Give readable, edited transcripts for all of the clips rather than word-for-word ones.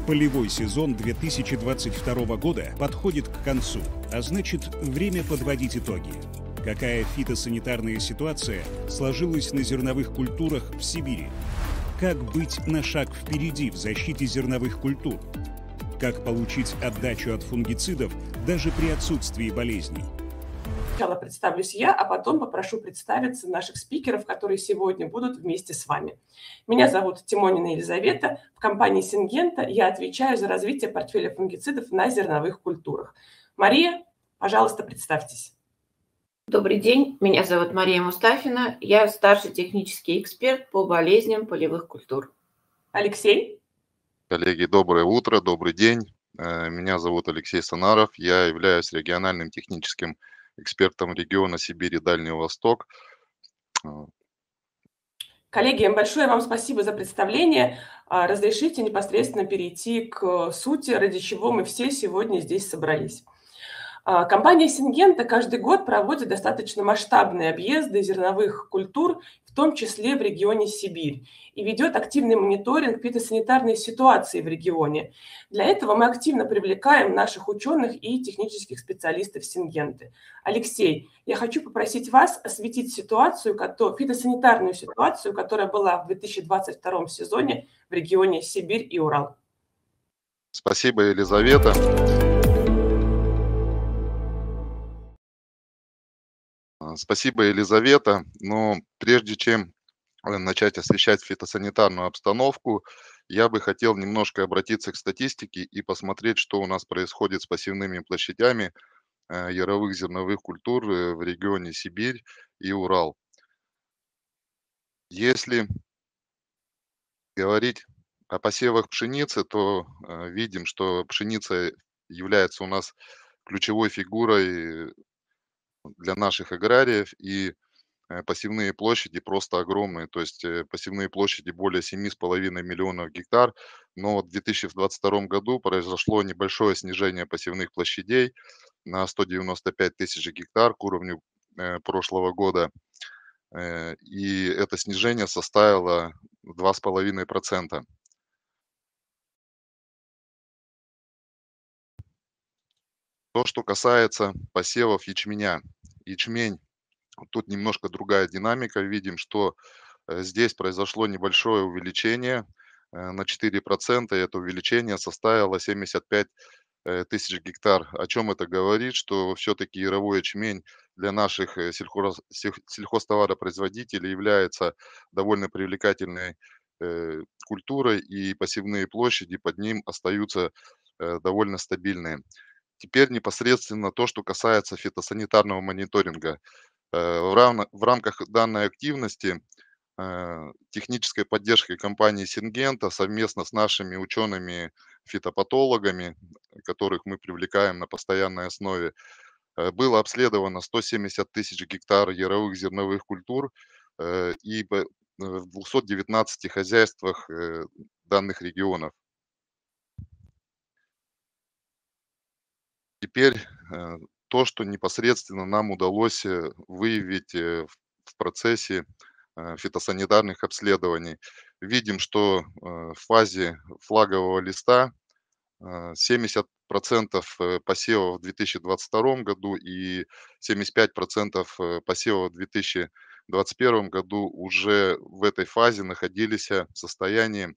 Полевой сезон 2022 года подходит к концу, а значит, время подводить итоги. Какая фитосанитарная ситуация сложилась на зерновых культурах в Сибири? Как быть на шаг впереди в защите зерновых культур? Как получить отдачу от фунгицидов даже при отсутствии болезней? Сначала представлюсь я, а потом попрошу представиться наших спикеров, которые сегодня будут вместе с вами. Меня зовут Тимонина Елизавета. В компании Syngenta я отвечаю за развитие портфеля фунгицидов на зерновых культурах. Мария, пожалуйста, представьтесь. Добрый день, меня зовут Мария Мустафина. Я старший технический эксперт по болезням полевых культур. Алексей. Коллеги, доброе утро, добрый день. Меня зовут Алексей Санаров. Я являюсь региональным техническим экспертом региона Сибирь и Дальний Восток. Коллеги, большое вам спасибо за представление. Разрешите непосредственно перейти к сути, ради чего мы все сегодня здесь собрались. Компания Syngenta каждый год проводит достаточно масштабные объезды зерновых культур, в том числе в регионе Сибирь, и ведет активный мониторинг фитосанитарной ситуации в регионе. Для этого мы активно привлекаем наших ученых и технических специалистов Syngenta. Алексей, я хочу попросить вас осветить фитосанитарную ситуацию, которая была в 2022 сезоне в регионе Сибирь и Урал. Спасибо, Елизавета. Спасибо, Елизавета. Но прежде чем начать освещать фитосанитарную обстановку, я бы хотел немножко обратиться к статистике и посмотреть, что у нас происходит с посевными площадями яровых зерновых культур в регионе Сибирь и Урал. Если говорить о посевах пшеницы, то видим, что пшеница является у нас ключевой фигурой для наших аграриев, и посевные площади просто огромные, то есть посевные площади более 7,5 миллионов гектар, но вот в 2022 году произошло небольшое снижение посевных площадей на 195 тысяч гектар к уровню прошлого года, и это снижение составило 2,5%. То, что касается посевов ячменя. Ячмень, тут немножко другая динамика. Видим, что здесь произошло небольшое увеличение на 4%. И это увеличение составило 75 тысяч гектар. О чем это говорит? Что все-таки яровой ячмень для наших сельхозтоваропроизводителей является довольно привлекательной культурой, и посевные площади под ним остаются довольно стабильные. Теперь непосредственно то, что касается фитосанитарного мониторинга. В рамках данной активности технической поддержкой компании Syngenta совместно с нашими учеными-фитопатологами, которых мы привлекаем на постоянной основе, было обследовано 170 тысяч гектар яровых зерновых культур и в 219 хозяйствах данных регионов. Теперь то, что непосредственно нам удалось выявить в процессе фитосанитарных обследований. Видим, что в фазе флагового листа 70% посевов в 2022 году и 75% посевов в 2021 году уже в этой фазе находились в состоянии,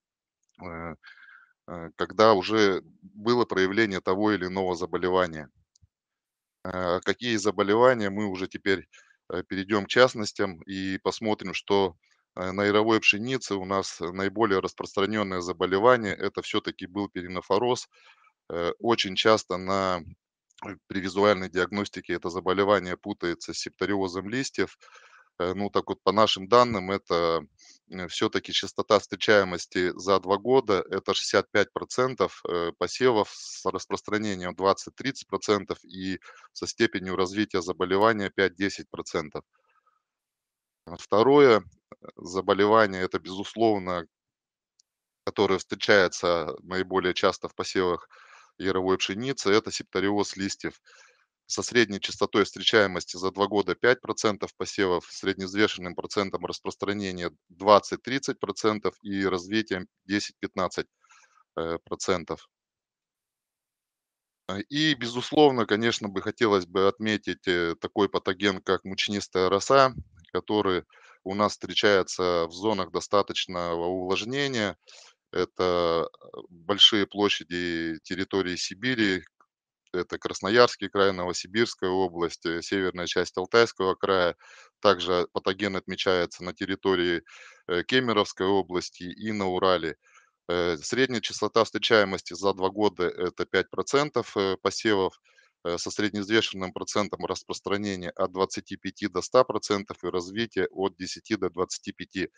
когда уже было проявление того или иного заболевания. Какие заболевания, мы уже теперь перейдем к частностям и посмотрим, что на яровой пшенице у нас наиболее распространенное заболевание – это все-таки был перинофороз. Очень часто при визуальной диагностике это заболевание путается с септориозом листьев. Ну, так вот, по нашим данным, это все-таки частота встречаемости за 2 года, это 65% посевов с распространением 20-30% и со степенью развития заболевания 5-10%. Второе заболевание, это, безусловно, которое встречается наиболее часто в посевах яровой пшеницы, это септориоз листьев. Со средней частотой встречаемости за 2 года 5% посевов, средневзвешенным процентом распространения 20-30% и развитием 10-15%. И, безусловно, конечно, хотелось бы отметить такой патоген, как мучнистая роса, который у нас встречается в зонах достаточного увлажнения. Это большие площади территории Сибири, это Красноярский край, Новосибирская область, северная часть Алтайского края. Также патоген отмечается на территории Кемеровской области и на Урале. Средняя частота встречаемости за 2 года — это 5% посевов, со средневзвешенным процентом распространения от 25 до 100% и развития от 10 до 25%.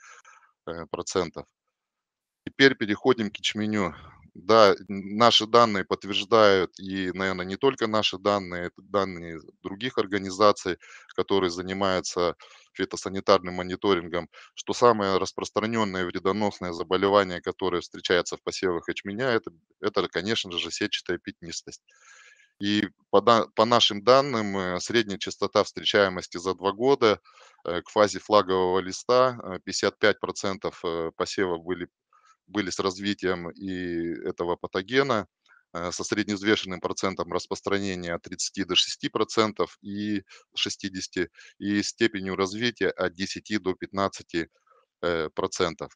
Теперь переходим к ячменю. Да, наши данные подтверждают, и, наверное, не только наши данные, это данные других организаций, которые занимаются фитосанитарным мониторингом, что самое распространенное вредоносное заболевание, которое встречается в посевах ячменя, это, конечно же, сетчатая пятнистость. И по нашим данным, средняя частота встречаемости за 2 года к фазе флагового листа 55% посевов были с развитием и этого патогена, со средневзвешенным процентом распространения от 30 до 6% и 60, и степенью развития от 10 до 15 процентов.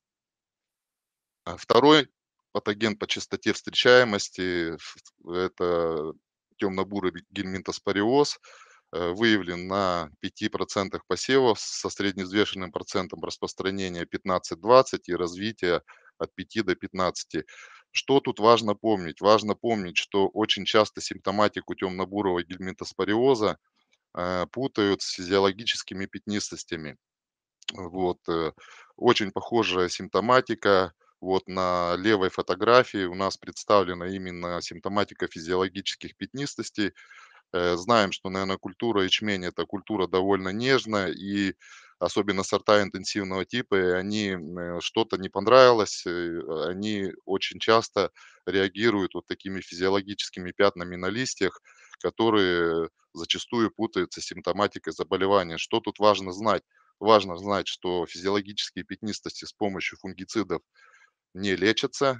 Второй патоген по частоте встречаемости это темно-бурый гельминтоспориоз, выявлен на 5% посевов со средневзвешенным процентом распространения 15-20 и развития от 5 до 15. Что тут важно помнить? Важно помнить, что очень часто симптоматику темно-бурого гельминтоспориоза путают с физиологическими пятнистостями. Вот, очень похожая симптоматика. Вот на левой фотографии у нас представлена именно симптоматика физиологических пятнистостей. Знаем, что, наверное, культура ячмень — это культура довольно нежная, и особенно сорта интенсивного типа, и они, что-то не понравилось, они очень часто реагируют вот такими физиологическими пятнами на листьях, которые зачастую путаются с симптоматикой заболевания. Что тут важно знать? Важно знать, что физиологические пятнистости с помощью фунгицидов не лечатся,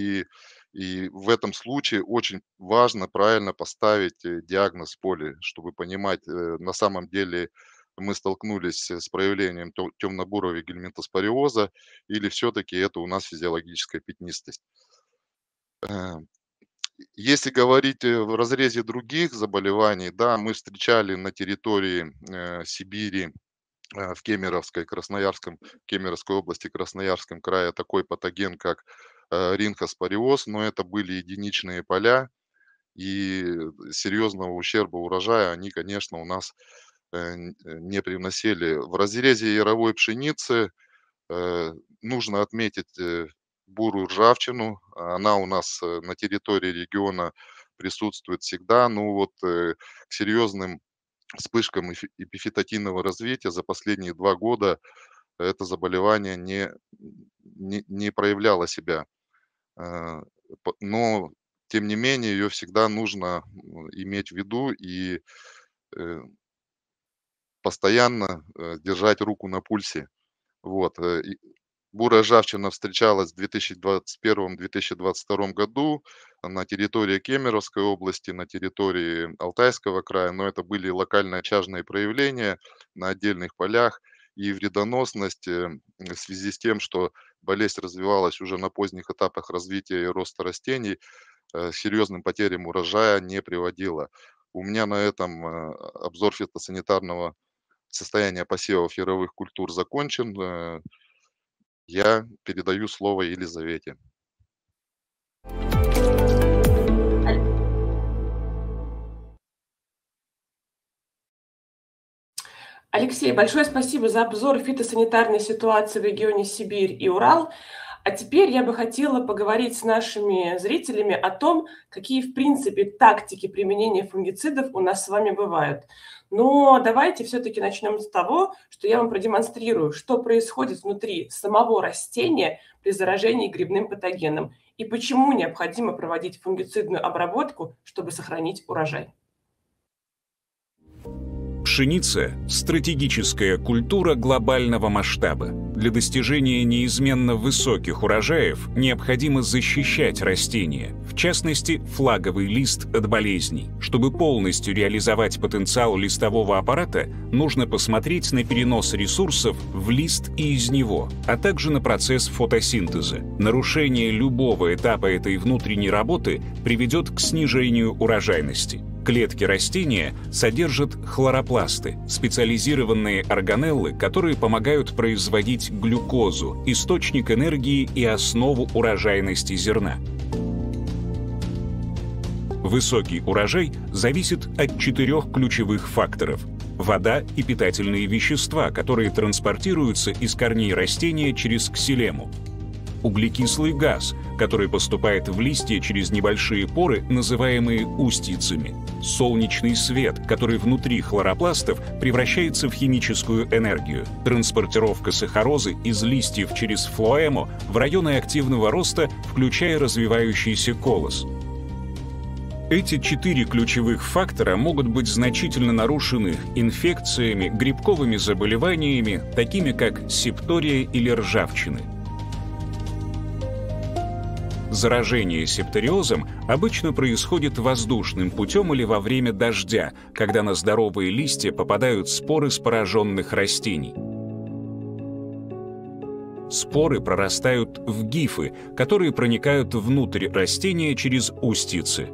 и в этом случае очень важно правильно поставить диагноз в поле, чтобы понимать, на самом деле мы столкнулись с проявлением темно-бурого гельминтоспориоза или все-таки это у нас физиологическая пятнистость. Э, Если говорить в разрезе других заболеваний, да, мы встречали на территории Сибири, в Кемеровской, Красноярском, Кемеровской области, Красноярском крае такой патоген, как ринхоспориоз, но это были единичные поля, и серьезного ущерба урожая они, конечно, у нас не привносили. В разрезе яровой пшеницы э, нужно отметить бурую ржавчину. Она у нас на территории региона присутствует всегда. Ну вот к серьезным вспышкам эпифитотинного развития за последние 2 года это заболевание не проявляло себя. Э, но тем не менее ее всегда нужно иметь в виду и э, постоянно держать руку на пульсе. Вот. Бурая ржавчина встречалась в 2021-2022 году на территории Кемеровской области, на территории Алтайского края, но это были локальные очажные проявления на отдельных полях. И вредоносность в связи с тем, что болезнь развивалась уже на поздних этапах развития и роста растений, серьезным потерям урожая не приводила. У меня на этом обзор фитосанитарного состояния посевов яровых культур закончен. Я передаю слово Елизавете. Алексей, большое спасибо за обзор фитосанитарной ситуации в регионе Сибирь и Урал. А теперь я бы хотела поговорить с нашими зрителями о том, какие, в принципе, тактики применения фунгицидов у нас с вами бывают. Но давайте все-таки начнем с того, что я вам продемонстрирую, что происходит внутри самого растения при заражении грибным патогеном и почему необходимо проводить фунгицидную обработку, чтобы сохранить урожай. Пшеница – стратегическая культура глобального масштаба. Для достижения неизменно высоких урожаев необходимо защищать растения, в частности, флаговый лист от болезней. Чтобы полностью реализовать потенциал листового аппарата, нужно посмотреть на перенос ресурсов в лист и из него, а также на процесс фотосинтеза. Нарушение любого этапа этой внутренней работы приведет к снижению урожайности. Клетки растения содержат хлоропласты, специализированные органеллы, которые помогают производить глюкозу, источник энергии и основу урожайности зерна. Высокий урожай зависит от 4 ключевых факторов: вода и питательные вещества, которые транспортируются из корней растения через ксилему; углекислый газ, который поступает в листья через небольшие поры, называемые устьицами; солнечный свет, который внутри хлоропластов превращается в химическую энергию; транспортировка сахарозы из листьев через флоэмо в районы активного роста, включая развивающийся колос. Эти 4 ключевых фактора могут быть значительно нарушены инфекциями, грибковыми заболеваниями, такими как септория или ржавчины. Заражение септориозом обычно происходит воздушным путем или во время дождя, когда на здоровые листья попадают споры с пораженных растений. Споры прорастают в гифы, которые проникают внутрь растения через устьицы.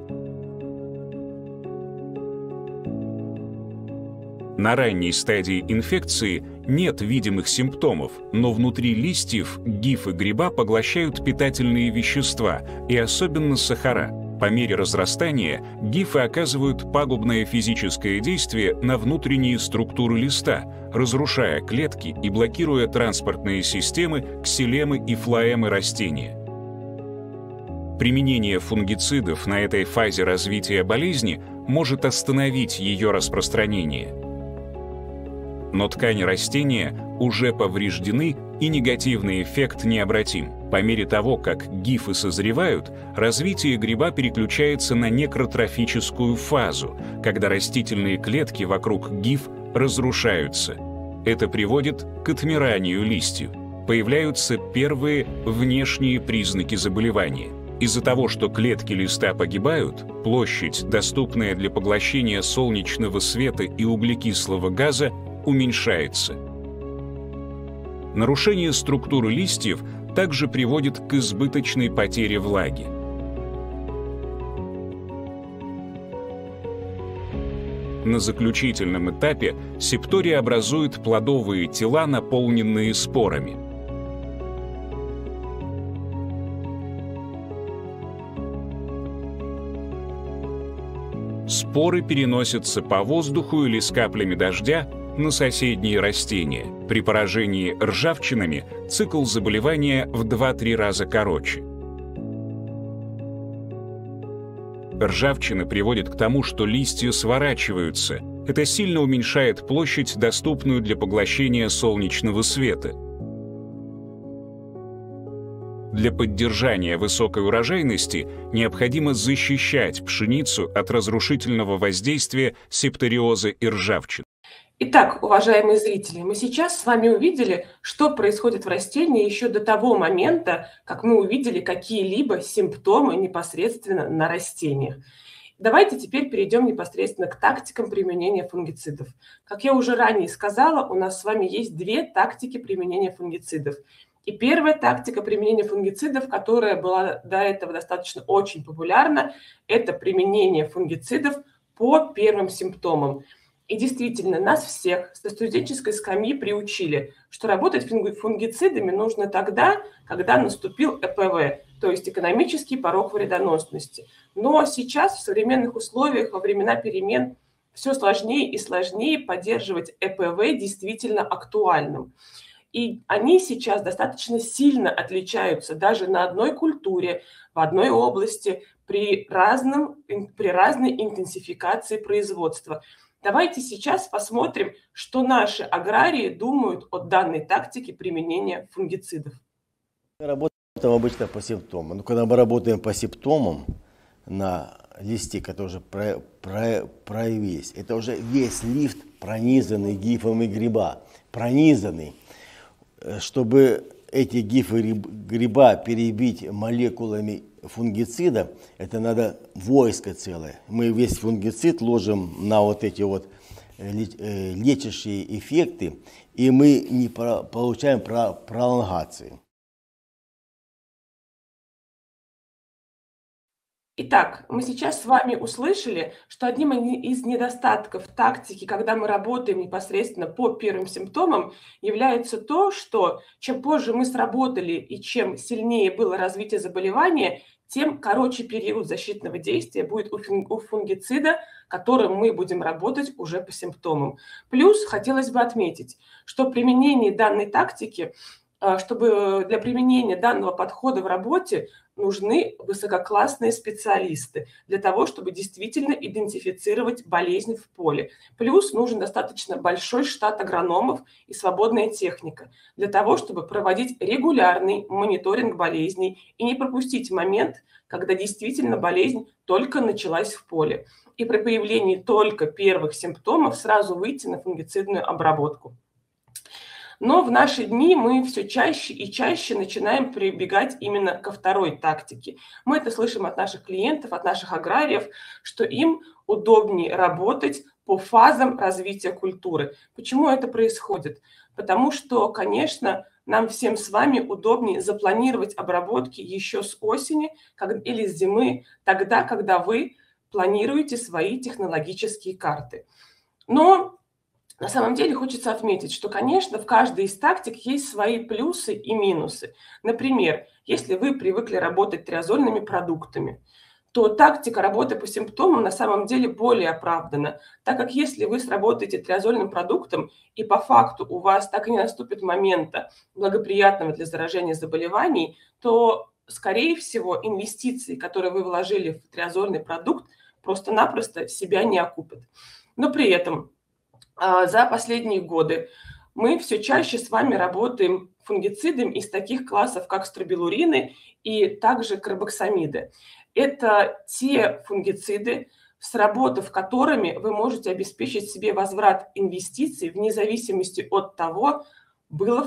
На ранней стадии инфекции нет видимых симптомов, но внутри листьев гифы гриба поглощают питательные вещества, и особенно сахара. По мере разрастания гифы оказывают пагубное физическое действие на внутренние структуры листа, разрушая клетки и блокируя транспортные системы, ксилемы и флоэмы растения. Применение фунгицидов на этой фазе развития болезни может остановить ее распространение. Но ткани растения уже повреждены, и негативный эффект необратим. По мере того, как гифы созревают, развитие гриба переключается на некротрофическую фазу, когда растительные клетки вокруг гиф разрушаются. Это приводит к отмиранию листьев. Появляются первые внешние признаки заболевания. Из-за того, что клетки листа погибают, площадь, доступная для поглощения солнечного света и углекислого газа, уменьшается. Нарушение структуры листьев также приводит к избыточной потере влаги. На заключительном этапе септория образует плодовые тела, наполненные спорами. Споры переносятся по воздуху или с каплями дождя на соседние растения. При поражении ржавчинами цикл заболевания в 2-3 раза короче. Ржавчина приводит к тому, что листья сворачиваются. Это сильно уменьшает площадь, доступную для поглощения солнечного света. Для поддержания высокой урожайности необходимо защищать пшеницу от разрушительного воздействия септориоза и ржавчины. Итак, уважаемые зрители, мы сейчас с вами увидели, что происходит в растении еще до того момента, как мы увидели какие-либо симптомы непосредственно на растениях. Давайте теперь перейдем непосредственно к тактикам применения фунгицидов. Как я уже ранее сказала, у нас с вами есть 2 тактики применения фунгицидов. И первая тактика применения фунгицидов, которая была до этого достаточно очень популярна, это применение фунгицидов по первым симптомам. И действительно, нас всех со студенческой скамьи приучили, что работать фунгицидами нужно тогда, когда наступил ЭПВ, то есть экономический порог вредоносности. Но сейчас в современных условиях, во времена перемен, все сложнее и сложнее поддерживать ЭПВ действительно актуальным. И они сейчас достаточно сильно отличаются даже на одной культуре, в одной области, при разной интенсификации производства. Давайте сейчас посмотрим, что наши аграрии думают о данной тактике применения фунгицидов. Мы работаем обычно по симптомам. Но когда мы работаем по симптомам на листе, который уже проявились, это уже весь лист пронизаны гифами гриба. Пронизаны. Чтобы эти гифы гриба перебить молекулами фунгицида, это надо войско целое. Мы весь фунгицид ложим на вот эти вот лечащие эффекты, и мы не получаем пролонгации. Итак, мы сейчас с вами услышали, что одним из недостатков тактики, когда мы работаем непосредственно по первым симптомам, является то, что чем позже мы сработали и чем сильнее было развитие заболевания, тем короче период защитного действия будет у фунгицида, которым мы будем работать уже по симптомам. Плюс хотелось бы отметить, что применение данной тактики, чтобы для применения данного подхода в работе нужны высококлассные специалисты для того, чтобы действительно идентифицировать болезнь в поле. Плюс нужен достаточно большой штат агрономов и свободная техника для того, чтобы проводить регулярный мониторинг болезней и не пропустить момент, когда действительно болезнь только началась в поле. И при появлении только первых симптомов сразу выйти на фунгицидную обработку. Но в наши дни мы все чаще и чаще начинаем прибегать именно ко второй тактике. Мы это слышим от наших клиентов, от наших аграриев, что им удобнее работать по фазам развития культуры. Почему это происходит? Потому что, конечно, нам всем с вами удобнее запланировать обработки еще с осени или с зимы, тогда, когда вы планируете свои технологические карты. Но на самом деле хочется отметить, что, конечно, в каждой из тактик есть свои плюсы и минусы. Например, если вы привыкли работать триазольными продуктами, то тактика работы по симптомам на самом деле более оправдана, так как если вы сработаете триазольным продуктом и по факту у вас так и не наступит момента благоприятного для заражения заболеваний, то, скорее всего, инвестиции, которые вы вложили в триазольный продукт, просто-напросто себя не окупят. Но при этом за последние годы мы все чаще с вами работаем фунгицидами из таких классов, как стробилурины и также карбоксамиды. Это те фунгициды, сработав которыми вы можете обеспечить себе возврат инвестиций вне зависимости от того, было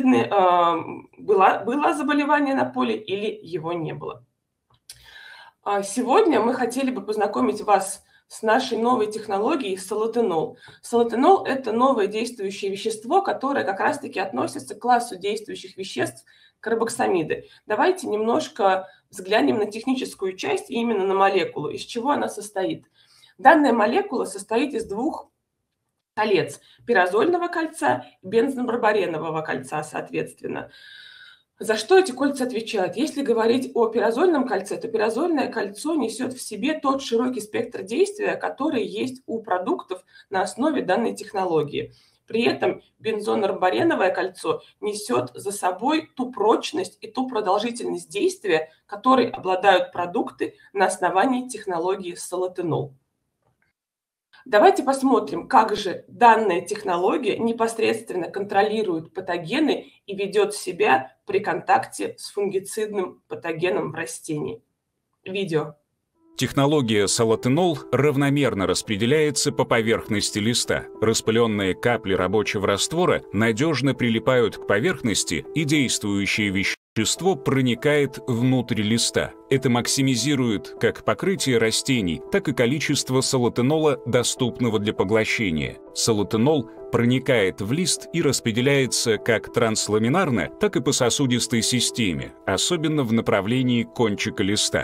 заболевание на поле или его не было. Сегодня мы хотели бы познакомить вас с нашей новой технологией солотенол. Солотенол – это новое действующее вещество, которое как раз-таки относится к классу действующих веществ карбоксамиды. Давайте немножко взглянем на техническую часть и именно на молекулу, из чего она состоит. Данная молекула состоит из двух колец – пирозольного кольца и бензобарбаренового кольца, соответственно. За что эти кольца отвечают? Если говорить о пирозольном кольце, то пирозольное кольцо несет в себе тот широкий спектр действия, который есть у продуктов на основе данной технологии. При этом бензонорбареновое кольцо несет за собой ту прочность и ту продолжительность действия, которой обладают продукты на основании технологии солотенол. Давайте посмотрим, как же данная технология непосредственно контролирует патогены и ведет себя при контакте с фунгицидным патогеном в растении. Видео. Технология солотенол равномерно распределяется по поверхности листа. Распыленные капли рабочего раствора надежно прилипают к поверхности, и действующее вещество проникает внутрь листа. Это максимизирует как покрытие растений, так и количество солотенола, доступного для поглощения. Солотенол проникает в лист и распределяется как трансламинарно, так и по сосудистой системе, особенно в направлении кончика листа.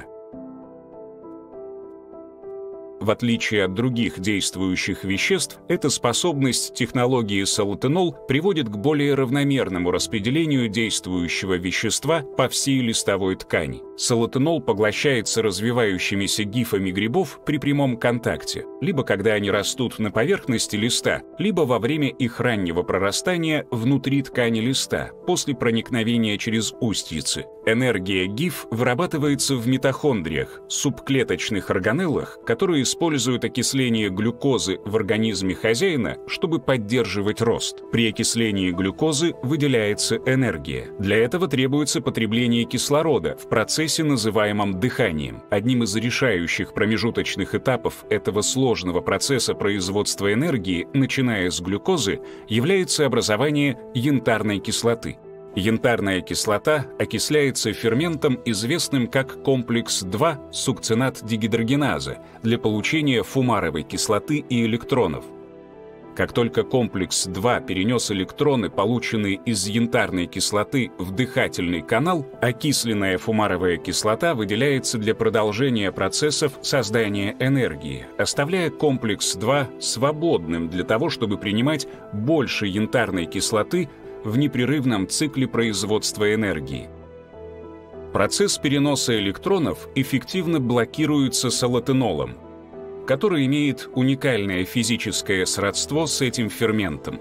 В отличие от других действующих веществ, эта способность технологии солотенол приводит к более равномерному распределению действующего вещества по всей листовой ткани. Солотенол поглощается развивающимися гифами грибов при прямом контакте, либо когда они растут на поверхности листа, либо во время их раннего прорастания внутри ткани листа, после проникновения через устьицы. Энергия ГИФ вырабатывается в митохондриях, субклеточных органеллах, которые используют окисление глюкозы в организме хозяина, чтобы поддерживать рост. При окислении глюкозы выделяется энергия. Для этого требуется потребление кислорода в процессе, называемом дыханием. Одним из решающих промежуточных этапов этого сложного процесса производства энергии, начиная с глюкозы, является образование янтарной кислоты. Янтарная кислота окисляется ферментом, известным как комплекс-2 сукцинат-дегидрогеназа, для получения фумаровой кислоты и электронов. Как только комплекс-2 перенес электроны, полученные из янтарной кислоты, в дыхательный канал, окисленная фумаровая кислота выделяется для продолжения процессов создания энергии, оставляя комплекс-2 свободным для того, чтобы принимать больше янтарной кислоты в непрерывном цикле производства энергии. Процесс переноса электронов эффективно блокируется солатенолом, который имеет уникальное физическое сродство с этим ферментом.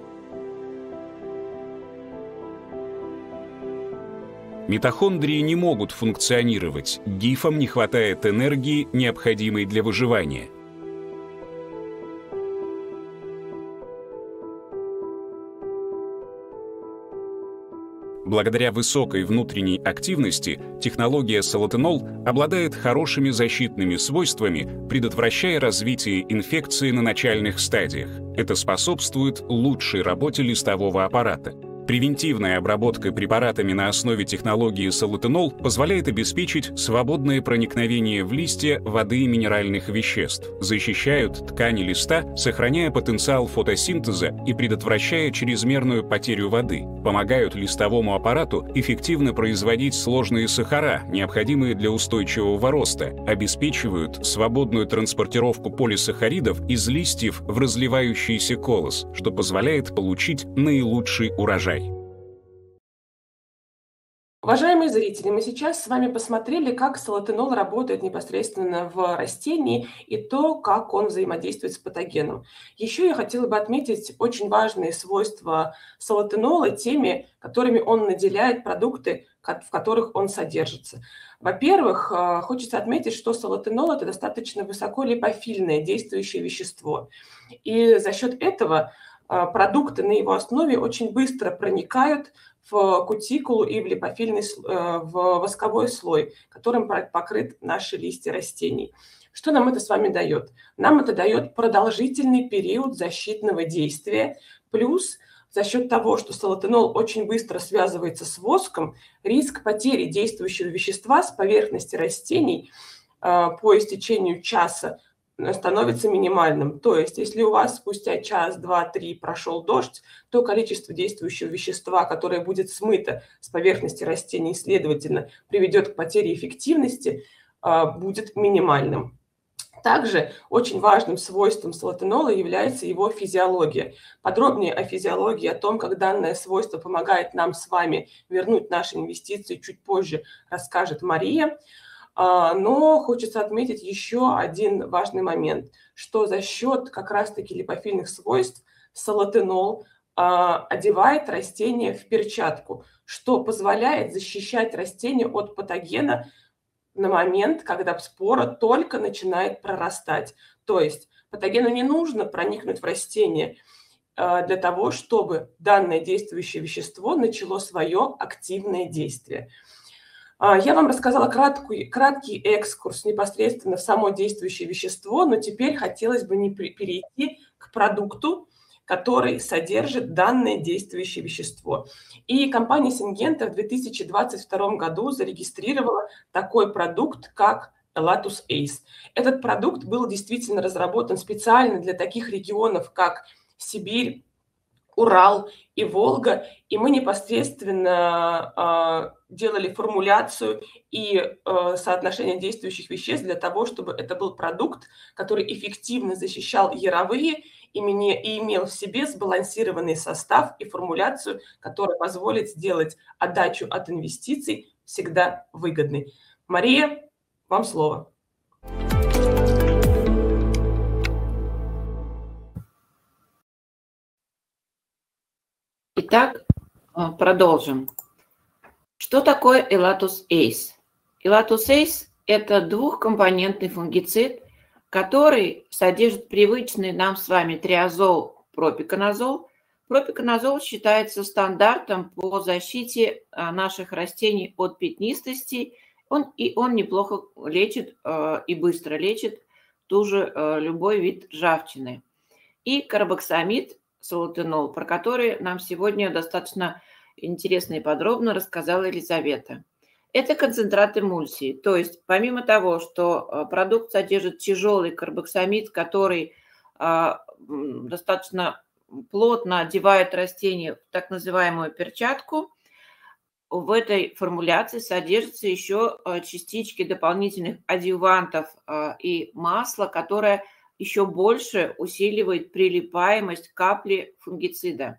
Митохондрии не могут функционировать, гифам не хватает энергии, необходимой для выживания. Благодаря высокой внутренней активности технология солатенол обладает хорошими защитными свойствами, предотвращая развитие инфекции на начальных стадиях. Это способствует лучшей работе листового аппарата. Превентивная обработка препаратами на основе технологии солатенол позволяет обеспечить свободное проникновение в листья воды и минеральных веществ, защищают ткани листа, сохраняя потенциал фотосинтеза и предотвращая чрезмерную потерю воды, помогают листовому аппарату эффективно производить сложные сахара, необходимые для устойчивого роста, обеспечивают свободную транспортировку полисахаридов из листьев в разливающийся колос, что позволяет получить наилучший урожай. Уважаемые зрители, мы сейчас с вами посмотрели, как солатенол работает непосредственно в растении и то, как он взаимодействует с патогеном. Еще я хотела бы отметить очень важные свойства солатенола теми, которыми он наделяет продукты, в которых он содержится. Во-первых, хочется отметить, что солатенол – это достаточно высоколипофильное действующее вещество. И за счет этого продукты на его основе очень быстро проникают в кутикулу и в липофильный, в восковой слой, которым покрыт наши листья растений. Что нам это с вами дает? Нам это дает продолжительный период защитного действия, плюс за счет того, что солатенол очень быстро связывается с воском, риск потери действующего вещества с поверхности растений по истечению часа становится минимальным. То есть, если у вас спустя час, два, три прошел дождь, то количество действующего вещества, которое будет смыто с поверхности растений, следовательно, приведет к потере эффективности, будет минимальным. Также очень важным свойством солатенола является его физиология. Подробнее о физиологии, о том, как данное свойство помогает нам с вами вернуть наши инвестиции, чуть позже расскажет Мария. Но хочется отметить еще один важный момент, что за счет как раз-таки липофильных свойств солатенол одевает растение в перчатку, что позволяет защищать растение от патогена на момент, когда спора только начинает прорастать. То есть патогену не нужно проникнуть в растение для того, чтобы данное действующее вещество начало свое активное действие. Я вам рассказала краткий экскурс непосредственно в само действующее вещество, но теперь хотелось бы перейти к продукту, который содержит данное действующее вещество. И компания Syngenta в 2022 году зарегистрировала такой продукт, как Elatus Ace. Этот продукт был действительно разработан специально для таких регионов, как Сибирь, Урал и Волга, и мы непосредственно делали формуляцию и соотношение действующих веществ для того, чтобы это был продукт, который эффективно защищал яровые и имел в себе сбалансированный состав и формуляцию, которая позволит сделать отдачу от инвестиций всегда выгодной. Мария, вам слово. Итак, продолжим. Что такое Elatus Ace? Elatus Ace – это двухкомпонентный фунгицид, который содержит привычный нам с вами триазол, пропиконазол. Пропиконазол считается стандартом по защите наших растений от пятнистости. Он неплохо лечит и быстро лечит любой вид ржавчины. И карбоксамид, солотенол, про который нам сегодня достаточно интересно и подробно рассказала Елизавета. Это концентрат эмульсии, то есть помимо того, что продукт содержит тяжелый карбоксамид, который достаточно плотно одевает растение в так называемую перчатку, в этой формуляции содержатся еще частички дополнительных адъювантов и масла, которое еще больше усиливает прилипаемость капли фунгицида.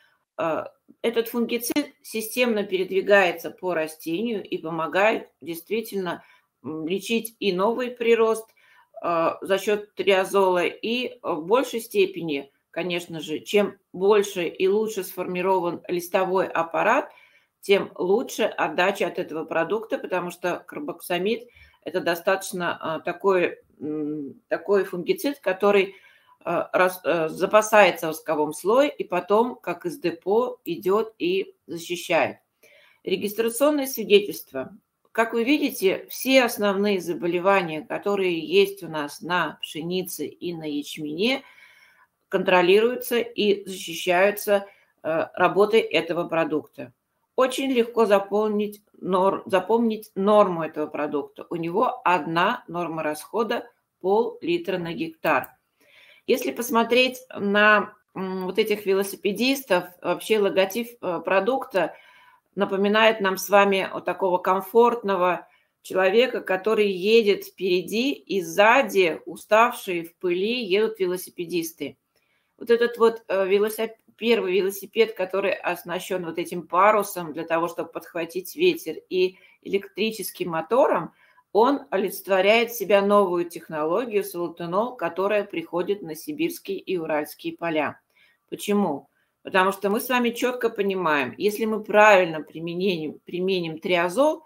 Этот фунгицид системно передвигается по растению и помогает действительно лечить и новый прирост за счет триазола, и в большей степени, конечно же, чем больше и лучше сформирован листовой аппарат, тем лучше отдача от этого продукта, потому что карбоксамид – это достаточно такой фунгицид, который запасается в восковом слое и потом, как из депо, идет и защищает. Регистрационное свидетельство. Как вы видите, все основные заболевания, которые есть у нас на пшенице и на ячмене, контролируются и защищаются работой этого продукта. Очень легко запомнить норму этого продукта. У него одна норма расхода – пол-литра на гектар. Если посмотреть на вот этих велосипедистов, вообще логотип продукта напоминает нам с вами вот такого комфортного человека, который едет впереди, и сзади, уставшие в пыли, едут велосипедисты. Вот этот вот первый велосипед, который оснащен вот этим парусом для того, чтобы подхватить ветер, и электрическим мотором, он олицетворяет в себя новую технологию солотенол, которая приходит на сибирские и уральские поля. Почему? Потому что мы с вами четко понимаем, если мы правильно применим триазол,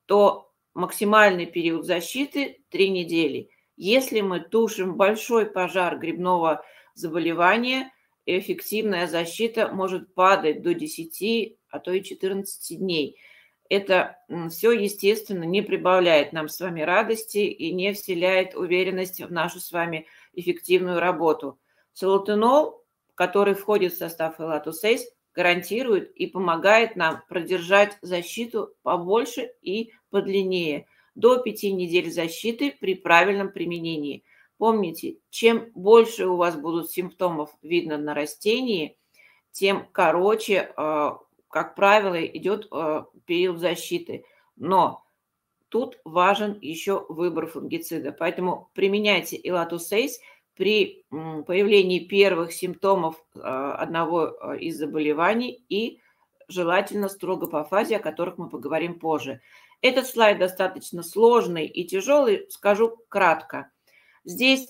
то максимальный период защиты 3 недели. Если мы тушим большой пожар грибного заболевания, эффективная защита может падать до 10, а то и 14 дней. Это все, естественно, не прибавляет нам с вами радости и не вселяет уверенность в нашу с вами эффективную работу. Солотенол, который входит в состав Elatus Ace, гарантирует и помогает нам продержать защиту побольше и подлиннее, до 5 недель защиты при правильном применении. Помните, чем больше у вас будут симптомов видно на растении, тем короче, как правило, идет период защиты. Но тут важен еще выбор фунгицида. Поэтому применяйте Elatus Ace при появлении первых симптомов одного из заболеваний и желательно строго по фазе, о которых мы поговорим позже. Этот слайд достаточно сложный и тяжелый, скажу кратко. Здесь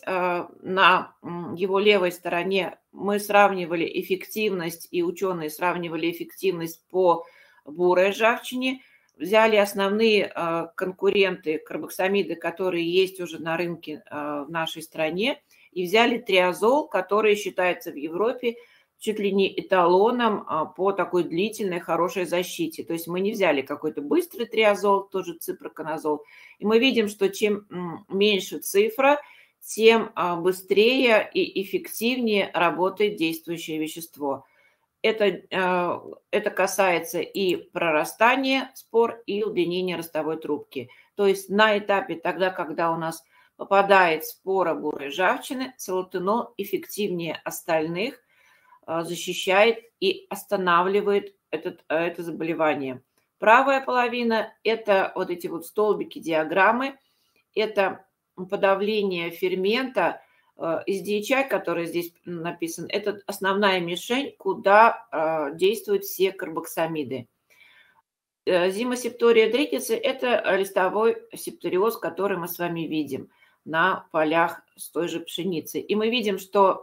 на его левой стороне мы сравнивали эффективность, и ученые сравнивали эффективность по бурой ржавчине, взяли основные конкуренты карбоксамиды, которые есть уже на рынке в нашей стране, и взяли триазол, который считается в Европе чуть ли не эталоном по такой длительной хорошей защите. То есть мы не взяли какой-то быстрый триазол, тоже ципроконазол. И мы видим, что чем меньше цифра, тем быстрее и эффективнее работает действующее вещество. Это касается и прорастания спор, и удлинения ростовой трубки. То есть на этапе тогда, когда у нас попадает спора бурой ржавчины, солотенол эффективнее остальных защищает и останавливает это заболевание. Правая половина – это вот эти вот столбики диаграммы, это подавление фермента из DHI, который здесь написан, это основная мишень, куда действуют все карбоксамиды. Зимосептория дритицы – это листовой септориоз, который мы с вами видим на полях с той же пшеницы. И мы видим, что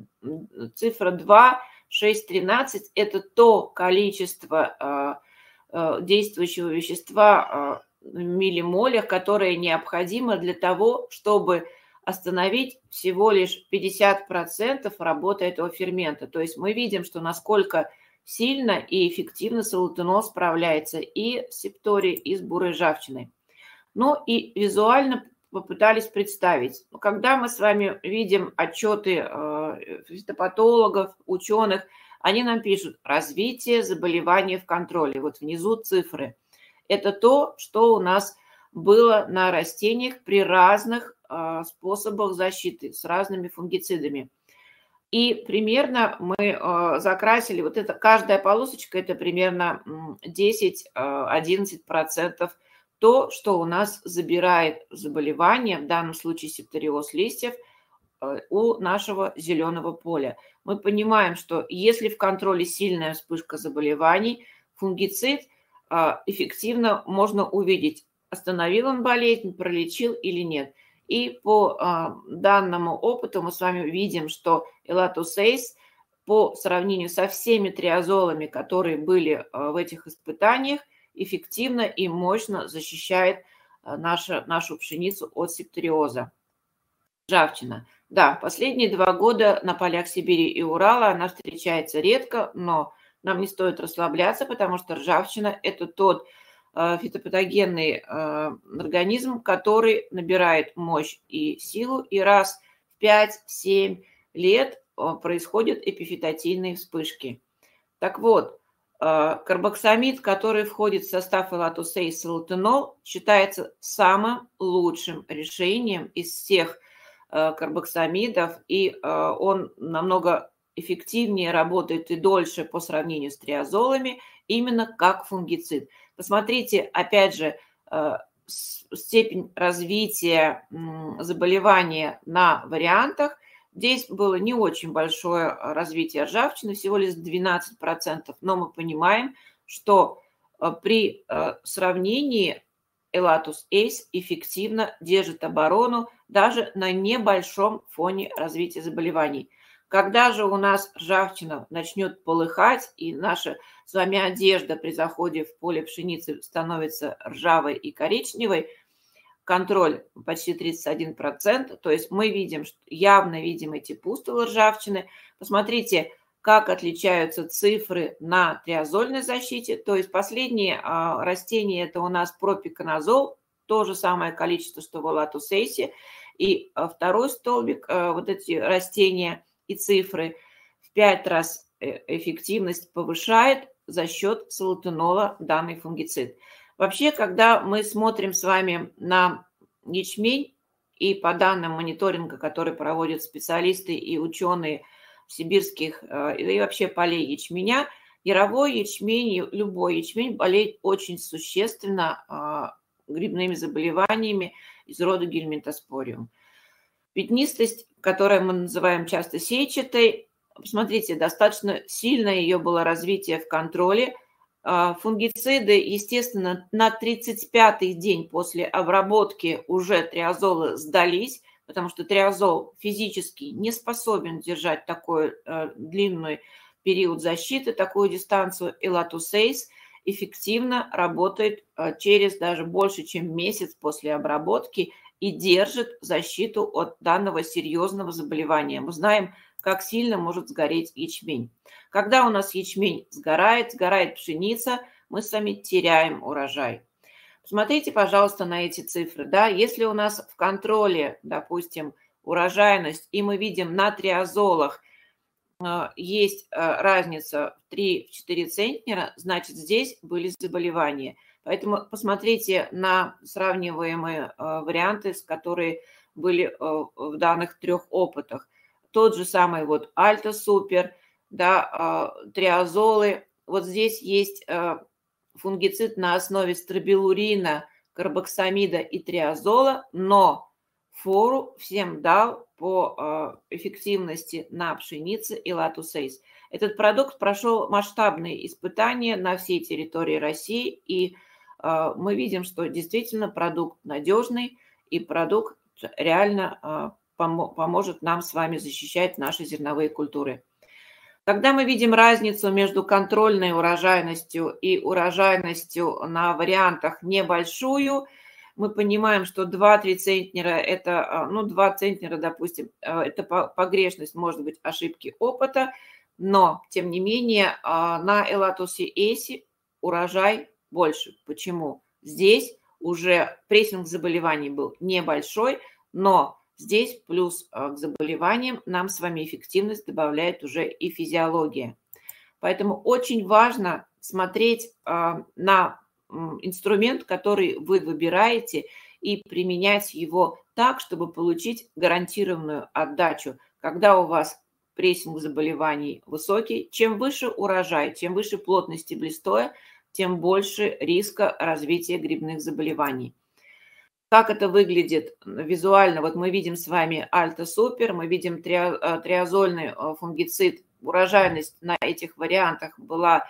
цифра 2, 6, 13 – это то количество действующего вещества в миллимолях, которое необходимо для того, чтобы остановить всего лишь 50% работы этого фермента. То есть мы видим, что насколько сильно и эффективно солутенол справляется и с септорией, и с бурой ржавчиной. Ну и визуально попытались представить. Когда мы с вами видим отчеты фитопатологов, ученых, они нам пишут развитие заболеваний в контроле. Вот внизу цифры. Это то, что у нас было на растениях при разных способах защиты с разными фунгицидами. И примерно мы закрасили, вот это каждая полосочка, это примерно 10-11% то, что у нас забирает заболевание, в данном случае септориоз листьев, у нашего зеленого поля. Мы понимаем, что если в контроле сильная вспышка заболеваний, фунгицид эффективно можно увидеть, остановил он болезнь, пролечил или нет. И по данному опыту мы с вами видим, что элатусейс по сравнению со всеми триазолами, которые были в этих испытаниях, эффективно и мощно защищает нашу пшеницу от септориоза. Ржавчина. Да, последние 2 года на полях Сибири и Урала она встречается редко, но нам не стоит расслабляться, потому что ржавчина – это тот фитопатогенный организм, который набирает мощь и силу, и раз в 5-7 лет происходят эпифитотийные вспышки. Так вот, карбоксамид, который входит в состав элатусейс солутенол, считается самым лучшим решением из всех карбоксамидов, и он намного эффективнее работает и дольше по сравнению с триазолами, именно как фунгицид. Посмотрите, опять же, степень развития заболевания на вариантах. Здесь было не очень большое развитие ржавчины, всего лишь 12%, но мы понимаем, что при сравнении Elatus Ace эффективно держит оборону даже на небольшом фоне развития заболеваний. Когда же у нас ржавчина начнет полыхать, и наша с вами одежда при заходе в поле пшеницы становится ржавой и коричневой, контроль почти 31%, то есть мы видим, явно видим эти пустулы ржавчины. Посмотрите, как отличаются цифры на триазольной защите, то есть последние растения это у нас пропиконазол, то же самое количество, что в элатусейсе, и второй столбик, вот эти растения и цифры в 5 раз эффективность повышает за счет солутенола данный фунгицид. Вообще, когда мы смотрим с вами на ячмень, и по данным мониторинга, который проводят специалисты и ученые сибирских и вообще полей ячменя, яровой ячмень, любой ячмень болеет очень существенно грибными заболеваниями из рода гельминтоспориум. Пятнистость, которую мы называем часто сетчатой, посмотрите, достаточно сильное ее было развитие в контроле. Фунгициды, естественно, на 35-й день после обработки уже триазолы сдались, потому что триазол физически не способен держать такой длинный период защиты, такую дистанцию. Элатусейс эффективно работает через даже больше, чем месяц после обработки и держит защиту от данного серьезного заболевания. Мы знаем, как сильно может сгореть ячмень. Когда у нас ячмень сгорает пшеница, мы с вами теряем урожай. Посмотрите, пожалуйста, на эти цифры. Да? Если у нас в контроле, допустим, урожайность, и мы видим на триазолах есть разница в 3-4 центнера, значит, здесь были заболевания. Поэтому посмотрите на сравниваемые варианты, которые были в данных 3 опытах. Тот же самый вот альта-супер, да, триазолы. Вот здесь есть фунгицид на основе стробилурина, карбоксамида и триазола, но фору всем дал по эффективности на пшенице элатусейс. Этот продукт прошел масштабные испытания на всей территории России, и мы видим, что действительно продукт надежный, и продукт реально поможет нам с вами защищать наши зерновые культуры. Когда мы видим разницу между контрольной урожайностью и урожайностью на вариантах небольшую, мы понимаем, что 2-3 центнера – это, 2 центнера, допустим, это погрешность, может быть, ошибки опыта, но, тем не менее, на Элатусе Эйсе урожай больше. Почему? Здесь уже прессинг заболеваний был небольшой, но здесь плюс к заболеваниям нам с вами эффективность добавляет уже и физиология. Поэтому очень важно смотреть на инструмент, который вы выбираете, и применять его так, чтобы получить гарантированную отдачу. Когда у вас прессинг заболеваний высокий, чем выше урожай, чем выше плотность стеблестоя, тем больше риска развития грибных заболеваний. Как это выглядит визуально? Вот мы видим с вами альта-супер, мы видим триазольный фунгицид. Урожайность на этих вариантах была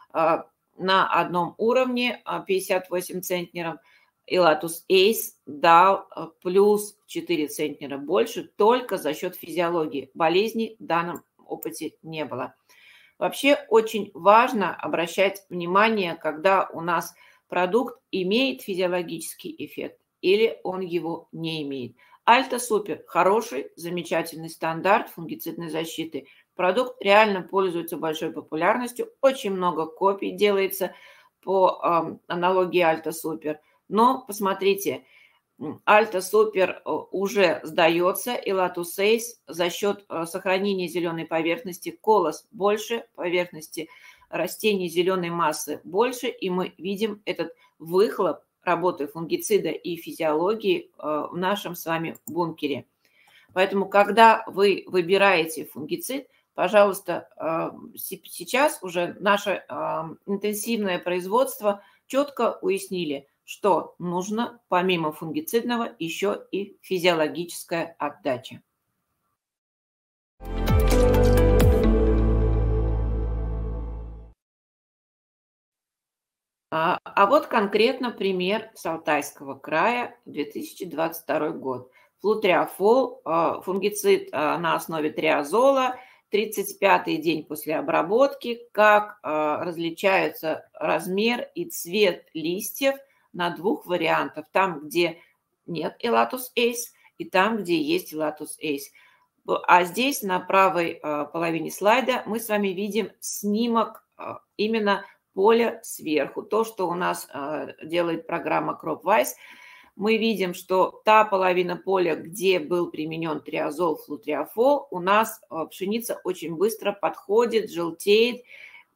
на одном уровне, 58 центнеров. Элатус Эйс дал плюс 4 центнера больше только за счет физиологии. Болезней в данном опыте не было. Вообще очень важно обращать внимание, когда у нас продукт имеет физиологический эффект или он его не имеет. Альта-супер – хороший, замечательный стандарт фунгицидной защиты. Продукт реально пользуется большой популярностью, очень много копий делается по аналогии Альта-супер. Но посмотрите, Альта-супер уже сдается, Элатус Эйс за счет сохранения зеленой поверхности, колос больше, поверхности растений зеленой массы больше, и мы видим этот выхлоп работы фунгицида и физиологии в нашем с вами бункере. Поэтому, когда вы выбираете фунгицид, пожалуйста, сейчас уже наше интенсивное производство четко уяснили, что нужно помимо фунгицидного еще и физиологическая отдача. А вот конкретно пример с Алтайского края, 2022 год. Флутриафол, фунгицид на основе триазола, 35-й день после обработки. Как различаются размер и цвет листьев на двух вариантах. Там, где нет Элатус Эйс, и там, где есть Элатус Эйс. А здесь на правой половине слайда мы с вами видим снимок именно поля сверху. То, что у нас делает программа CropWise. Мы видим, что та половина поля, где был применен триазол, флутриафол, у нас пшеница очень быстро подходит, желтеет,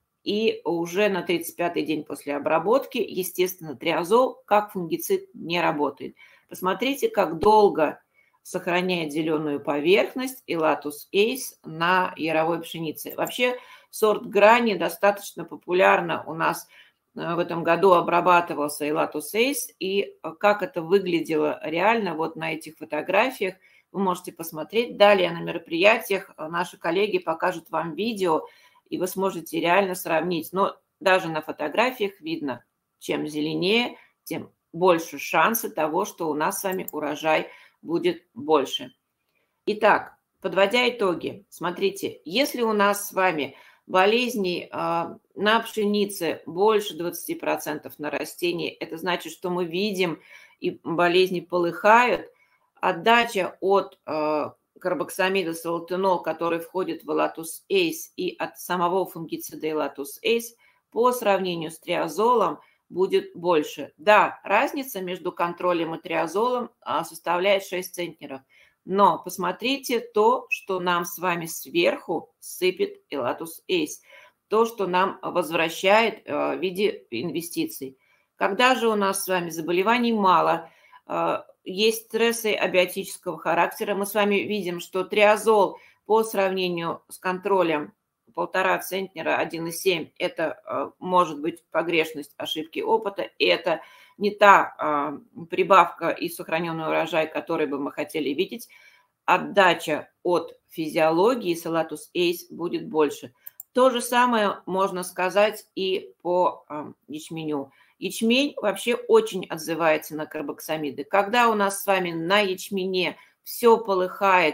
и уже на 35-й день после обработки, естественно, триазол как фунгицид не работает. Посмотрите, как долго сохраняет зеленую поверхность Элатус Эйс на яровой пшенице. Вообще сорт грани достаточно популярно у нас в этом году обрабатывался Элатус Эйс, и как это выглядело реально вот на этих фотографиях, вы можете посмотреть. Далее на мероприятиях наши коллеги покажут вам видео, и вы сможете реально сравнить. Но даже на фотографиях видно, чем зеленее, тем больше шансы того, что у нас с вами урожай будет больше. Итак, подводя итоги, смотрите, если у нас с вами болезней на пшенице больше 20% на растении, это значит, что мы видим, и болезни полыхают, отдача от карбоксамида салотинол, который входит в Элатус Эйс, и от самого фунгицида Элатус Эйс по сравнению с триазолом будет больше. Да, разница между контролем и триазолом составляет 6 центнеров. Но посмотрите то, что нам с вами сверху сыпет Элатус Эйс. То, что нам возвращает в виде инвестиций. Когда же у нас с вами заболеваний мало, есть стрессы абиотического характера, мы с вами видим, что триазол по сравнению с контролем 1,5 центнера, 1,7, это может быть погрешность ошибки опыта, и это не та прибавка и сохраненный урожай, который бы мы хотели видеть. Отдача от физиологии с Элатус Эйс будет больше. То же самое можно сказать и по ячменю. Ячмень вообще очень отзывается на карбоксамиды. Когда у нас с вами на ячмене все полыхает,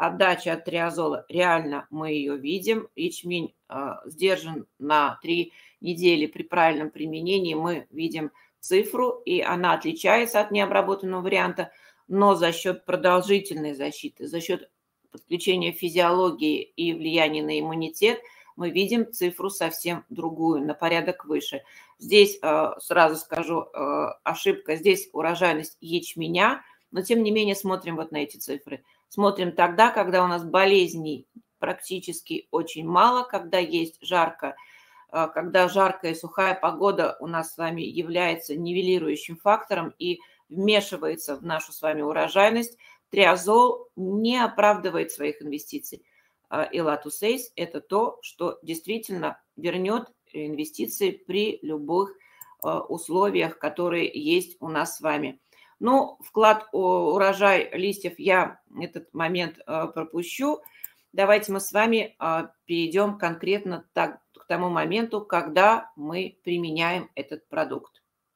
отдача от триазола, реально мы ее видим. Ячмень сдержан на 3 недели при правильном применении. Мы видим цифру, и она отличается от необработанного варианта, но за счет продолжительной защиты, за счет подключения физиологии и влияния на иммунитет мы видим цифру совсем другую, на порядок выше. Здесь, сразу скажу, ошибка, здесь урожайность ячменя, но тем не менее смотрим вот на эти цифры. Смотрим тогда, когда у нас болезней практически очень мало, когда есть жарко, когда жаркая и сухая погода у нас с вами является нивелирующим фактором и вмешивается в нашу с вами урожайность, триазол не оправдывает своих инвестиций. Элатусейс – это то, что действительно вернет инвестиции при любых условиях, которые есть у нас с вами. Ну, вклад урожай листьев я этот момент пропущу. Давайте мы с вами перейдем конкретно к тому моменту, когда мы применяем этот продукт.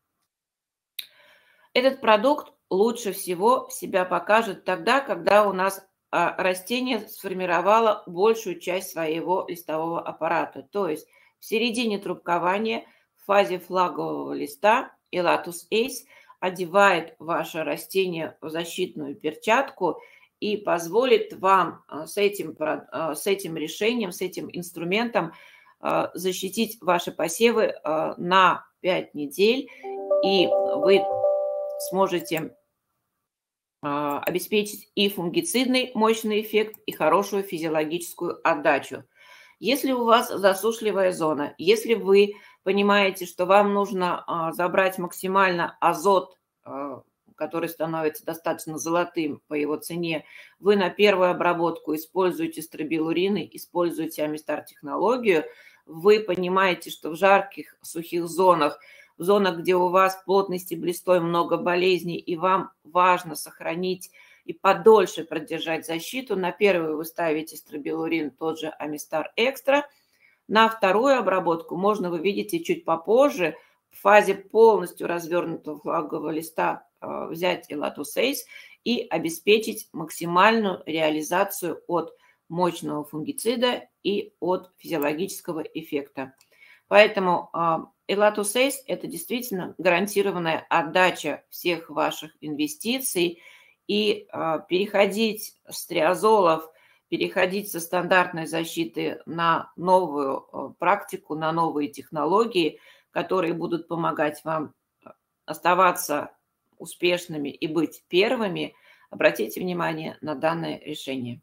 Этот продукт лучше всего себя покажет тогда, когда у нас растение сформировало большую часть своего листового аппарата. То есть в середине трубкования, в фазе флагового листа, Elatus Ace одевает ваше растение в защитную перчатку и позволит вам с этим решением, с этим инструментом защитить ваши посевы на 5 недель, и вы сможете обеспечить и фунгицидный мощный эффект, и хорошую физиологическую отдачу. Если у вас засушливая зона, если вы понимаете, что вам нужно забрать максимально азот, который становится достаточно золотым по его цене, вы на первую обработку используете стробилурины, используете Амистар-технологию, вы понимаете, что в жарких, сухих зонах, в зонах, где у вас плотности блистой много болезней, и вам важно сохранить и подольше продержать защиту, на первую вы ставите стробилурин, тот же Амистар Экстра. На вторую обработку можно, вы видите, чуть попозже, в фазе полностью развернутого флагового листа взять Elatus Ace и обеспечить максимальную реализацию от мощного фунгицида и от физиологического эффекта. Поэтому Elatus Ace – это действительно гарантированная отдача всех ваших инвестиций, и переходить с триазолов, переходить со стандартной защиты на новую практику, на новые технологии, которые будут помогать вам оставаться успешными и быть первыми, обратите внимание на данное решение.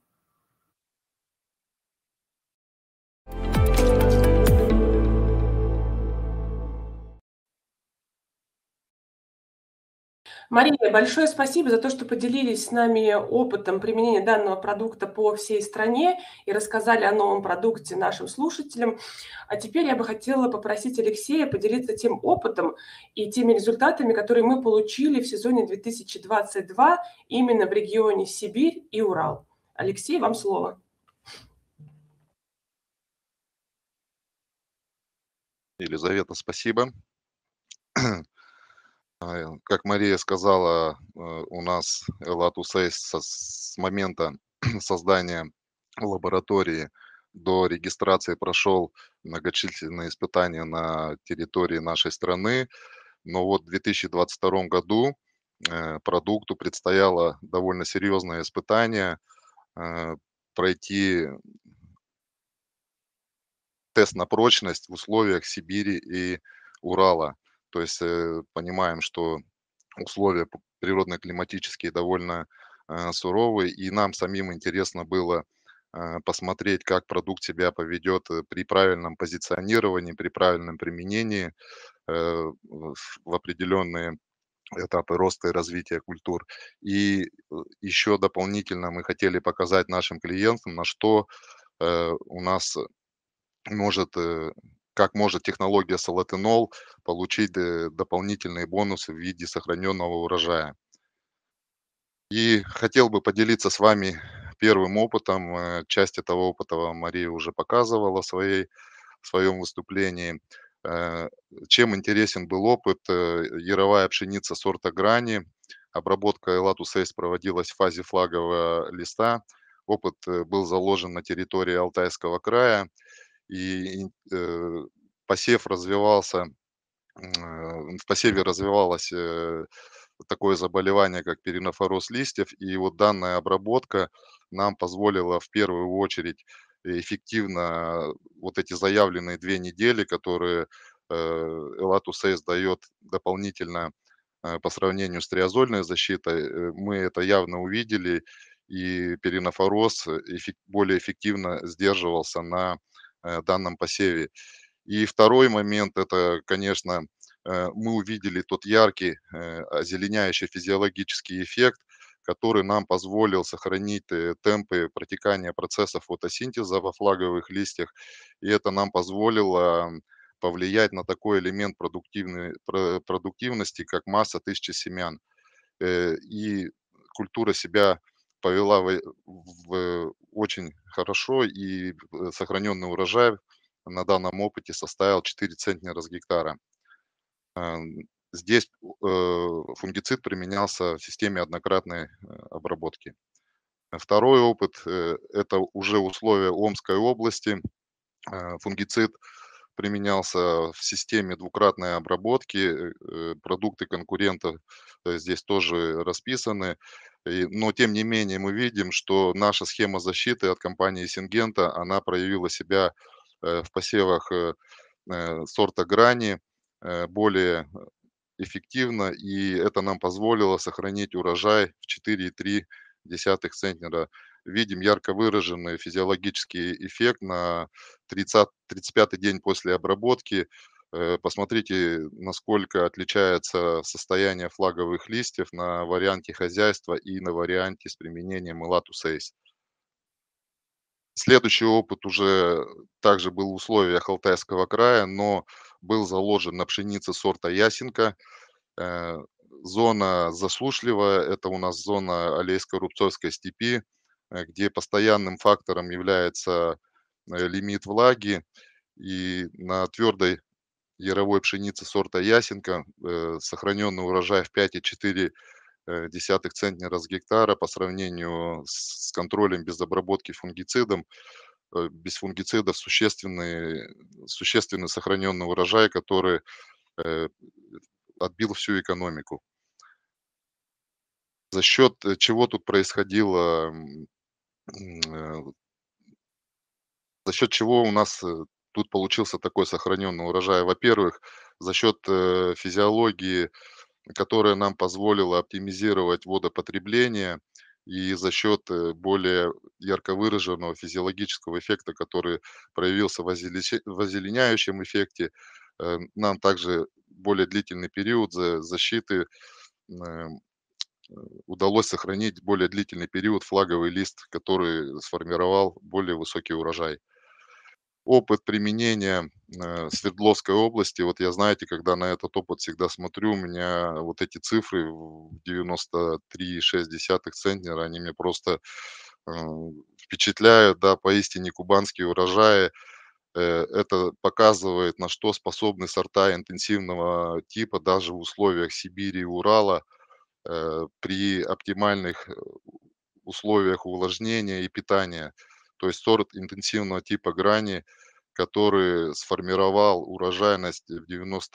Мария, большое спасибо за то, что поделились с нами опытом применения данного продукта по всей стране и рассказали о новом продукте нашим слушателям. А теперь я бы хотела попросить Алексея поделиться тем опытом и теми результатами, которые мы получили в сезоне 2022 именно в регионе Сибирь и Урал. Алексей, вам слово. Елизавета, спасибо. Как Мария сказала, у нас Elatus Ace с момента создания лаборатории до регистрации прошел многочисленные испытания на территории нашей страны. Но вот в 2022 году продукту предстояло довольно серьезное испытание, пройти тест на прочность в условиях Сибири и Урала. То есть понимаем, что условия природно-климатические довольно суровые, и нам самим интересно было посмотреть, как продукт себя поведет при правильном позиционировании, при правильном применении в определенные этапы роста и развития культур. И еще дополнительно мы хотели показать нашим клиентам, на что у нас может, как может технология Солатенол получить дополнительные бонусы в виде сохраненного урожая. И хотел бы поделиться с вами первым опытом. Часть этого опыта Мария уже показывала в своем выступлении. Чем интересен был опыт? Яровая пшеница сорта Грани. Обработка Elatus Ace проводилась в фазе флагового листа. опыт был заложен на территории Алтайского края, и посев развивался, в посеве развивалось такое заболевание, как перинофороз листьев, и вот данная обработка нам позволила в первую очередь эффективно вот эти заявленные 2 недели, которые Elatus дает дополнительно по сравнению с триазольной защитой, мы это явно увидели, и перинофороз более эффективно сдерживался на данном посеве. И второй момент- это, конечно, мы увидели тот яркий, озеленяющий физиологический эффект, который нам позволил сохранить темпы протекания процессов фотосинтеза во флаговых листьях. И это нам позволило повлиять на такой элемент продуктивности, как масса тысячи семян. И культура себя повела очень хорошо, и сохраненный урожай на данном опыте составил 4 центнера с гектара. Здесь фунгицид применялся в системе однократной обработки. Второй опыт это уже условия Омской области. Фунгицид применялся в системе двукратной обработки. Продукты конкурентов здесь тоже расписаны. Но тем не менее мы видим, что наша схема защиты от компании Сингента, она проявила себя в посевах сорта грани более эффективно, и это нам позволило сохранить урожай в 4,3 центнера. Видим ярко выраженный физиологический эффект на 35-й день после обработки. Посмотрите, насколько отличается состояние флаговых листьев на варианте хозяйства и на варианте с применением Elatus Ace. Следующий опыт уже также был в условиях Алтайского края, но был заложен на пшенице сорта Ясенка. Э, Зона засушливая- это у нас зона Алейско-Рубцовской степи, где постоянным фактором является лимит влаги. И на твердой яровой пшенице сорта Ясенка сохраненный урожай в 5,4 центнера с гектара по сравнению с контролем без обработки фунгицидом. Без фунгицидов существенный сохраненный урожай, который э, отбил всю экономику. За счет чего тут происходило, э, за счет чего у нас тут получился такой сохраненный урожай? Во-первых, за счет физиологии, которая нам позволила оптимизировать водопотребление, и за счет более ярко выраженного физиологического эффекта, который проявился в озеленяющем эффекте, нам также более длительный период защиты э, удалось сохранить более длительный период флаговый лист, который сформировал более высокий урожай. Опыт применения Свердловской области, вот я, знаете, когда на этот опыт всегда смотрю, у меня вот эти цифры в 93,6 центнера, они меня просто э, впечатляют, да, поистине кубанские урожаи. Это показывает, на что способны сорта интенсивного типа даже в условиях Сибири и Урала при оптимальных условиях увлажнения и питания. То есть сорт интенсивного типа грани, который сформировал урожайность в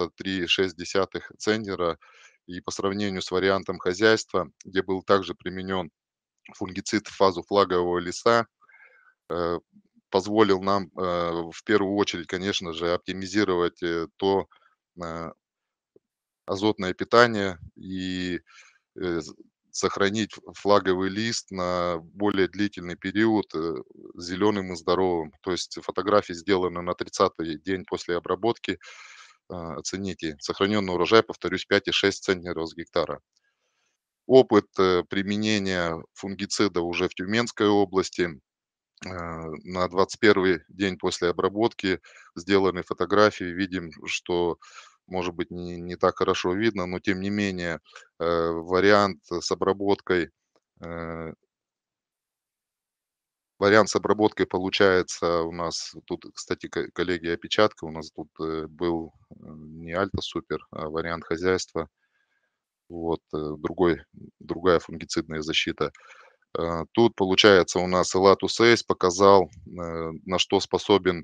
93,6 центнера, и по сравнению с вариантом хозяйства, где был также применен фунгицид в фазу флагового листа, э, позволил нам в первую очередь, конечно же, оптимизировать то э, азотное питание и э, з сохранить флаговый лист на более длительный период, зеленым и здоровым. То есть фотографии сделаны на 30-й день после обработки. Оцените, сохраненный урожай, повторюсь, 5,6 центнеров с гектара. Опыт применения фунгицида уже в Тюменской области. На 21-й день после обработки сделаны фотографии. Видим, что, может быть, не так хорошо видно, но тем не менее, вариант с обработкой, э, вариант с обработкой получается у нас тут, кстати, коллеги, опечатка у нас тут был не Альта Супер, а вариант хозяйства. Вот, другая фунгицидная защита. Тут, получается, у нас Elatus показал, на что способна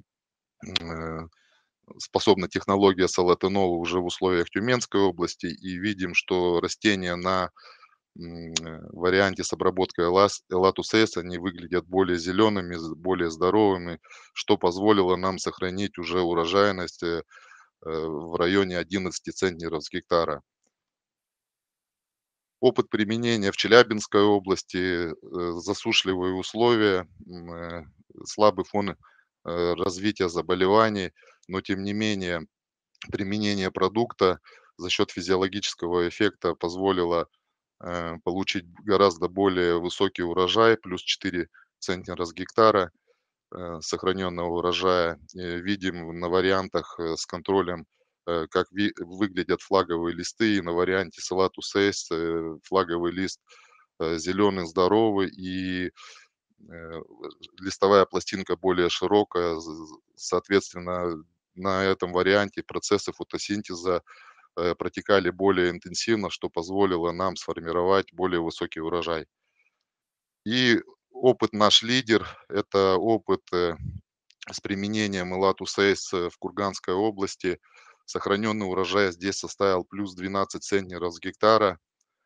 технология солотенова уже в условиях Тюменской области. И видим, что растения на варианте с обработкой Elatus, они выглядят более зелеными, более здоровыми, что позволило нам сохранить уже урожайность в районе 11 центнеров с гектара. Опыт применения в Челябинской области, засушливые условия, слабый фон развития заболеваний, но тем не менее применение продукта за счет физиологического эффекта позволило получить гораздо более высокий урожай, плюс 4 центнера с гектара сохраненного урожая. Видим на вариантах с контролем, как выглядят флаговые листы. И на варианте Elatus Ace флаговый лист зеленый, здоровый, и листовая пластинка более широкая. Соответственно, на этом варианте процессы фотосинтеза протекали более интенсивно, что позволило нам сформировать более высокий урожай. И опыт наш лидер – это опыт с применением Elatus Ace в Курганской области. Сохраненный урожай здесь составил плюс 12 центнеров с гектара.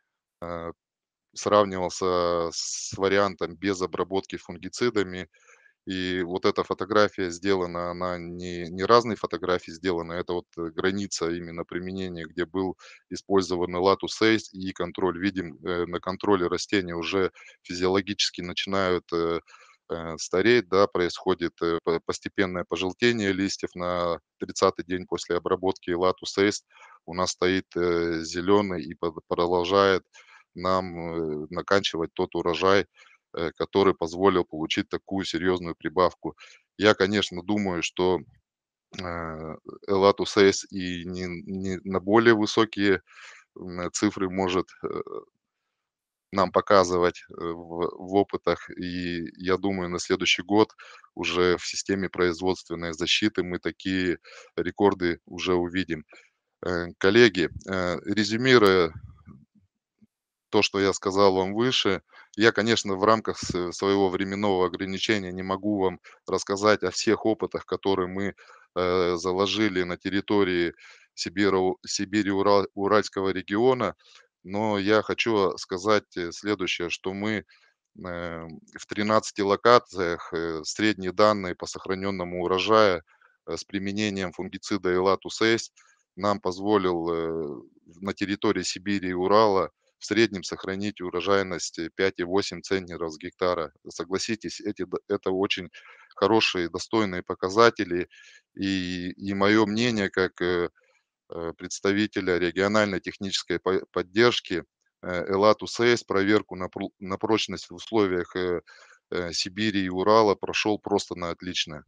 Сравнивался с вариантом без обработки фунгицидами. И вот эта фотография сделана, она не разные фотографии сделана, это вот граница именно применения, где был использован Elatus Ace и контроль. Видим, на контроле растения уже физиологически начинают стареть, да, происходит постепенное пожелтение листьев на 30-й день после обработки Elatus Ace. У нас стоит зеленый и продолжает нам наканчивать тот урожай, который позволил получить такую серьезную прибавку. Я, конечно, думаю, что Elatus Ace и не на более высокие цифры может нам показывать в опытах. И я думаю, на следующий год уже в системе производственной защиты мы такие рекорды уже увидим. Коллеги, резюмируя то, что я сказал вам выше, я, конечно, в рамках своего временного ограничения не могу вам рассказать о всех опытах, которые мы заложили на территории Сибири-Уральского региона, но я хочу сказать следующее, что мы в 13 локациях средние данные по сохраненному урожаю с применением фунгицида Elatus Ace нам позволил на территории Сибири и Урала в среднем сохранить урожайность 5,8 центнеров с гектара. Согласитесь, это очень хорошие, достойные показатели. И мое мнение, как представителя региональной технической поддержки, Elatus Ace проверку на прочность в условиях Сибири и Урала прошел просто на отлично.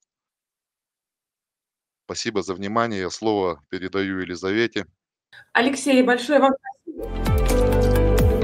Спасибо за внимание. Я слово передаю Елизавете. Алексей, большое вам спасибо.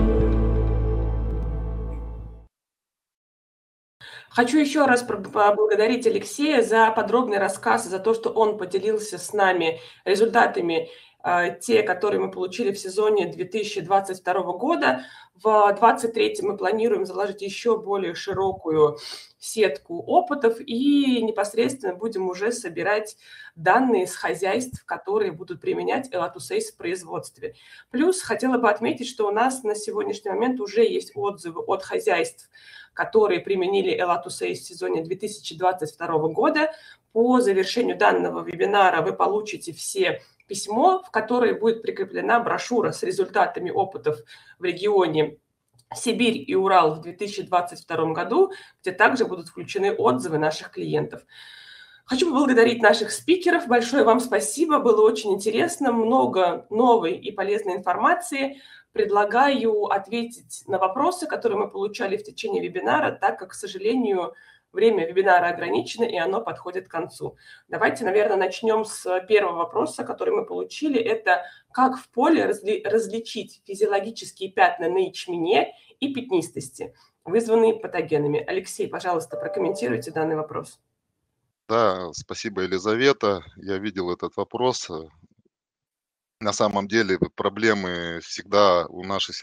Хочу еще раз поблагодарить Алексея за подробный рассказ, за то, что он поделился с нами результатами, те, которые мы получили в сезоне 2022 года. В 2023 мы планируем заложить еще более широкую сетку опытов и непосредственно будем уже собирать данные с хозяйств, которые будут применять Elatus Ace в производстве. Плюс хотела бы отметить, что у нас на сегодняшний момент уже есть отзывы от хозяйств, которые применили Elatus Ace в сезоне 2022 года. По завершению данного вебинара вы получите все письмо, в которое будет прикреплена брошюра с результатами опытов в регионе Сибирь и Урал в 2022 году, где также будут включены отзывы наших клиентов. Хочу поблагодарить наших спикеров. Большое вам спасибо. Было очень интересно, много новой и полезной информации. Предлагаю ответить на вопросы, которые мы получали в течение вебинара, так как, к сожалению, время вебинара ограничено, и оно подходит к концу. Давайте, наверное, начнем с первого вопроса, который мы получили. Это как в поле различить физиологические пятна на ячмене и пятнистости, вызванные патогенами. Алексей, пожалуйста, прокомментируйте данный вопрос. Да, спасибо, Елизавета. Я видел этот вопрос. на самом деле проблемы всегда у наших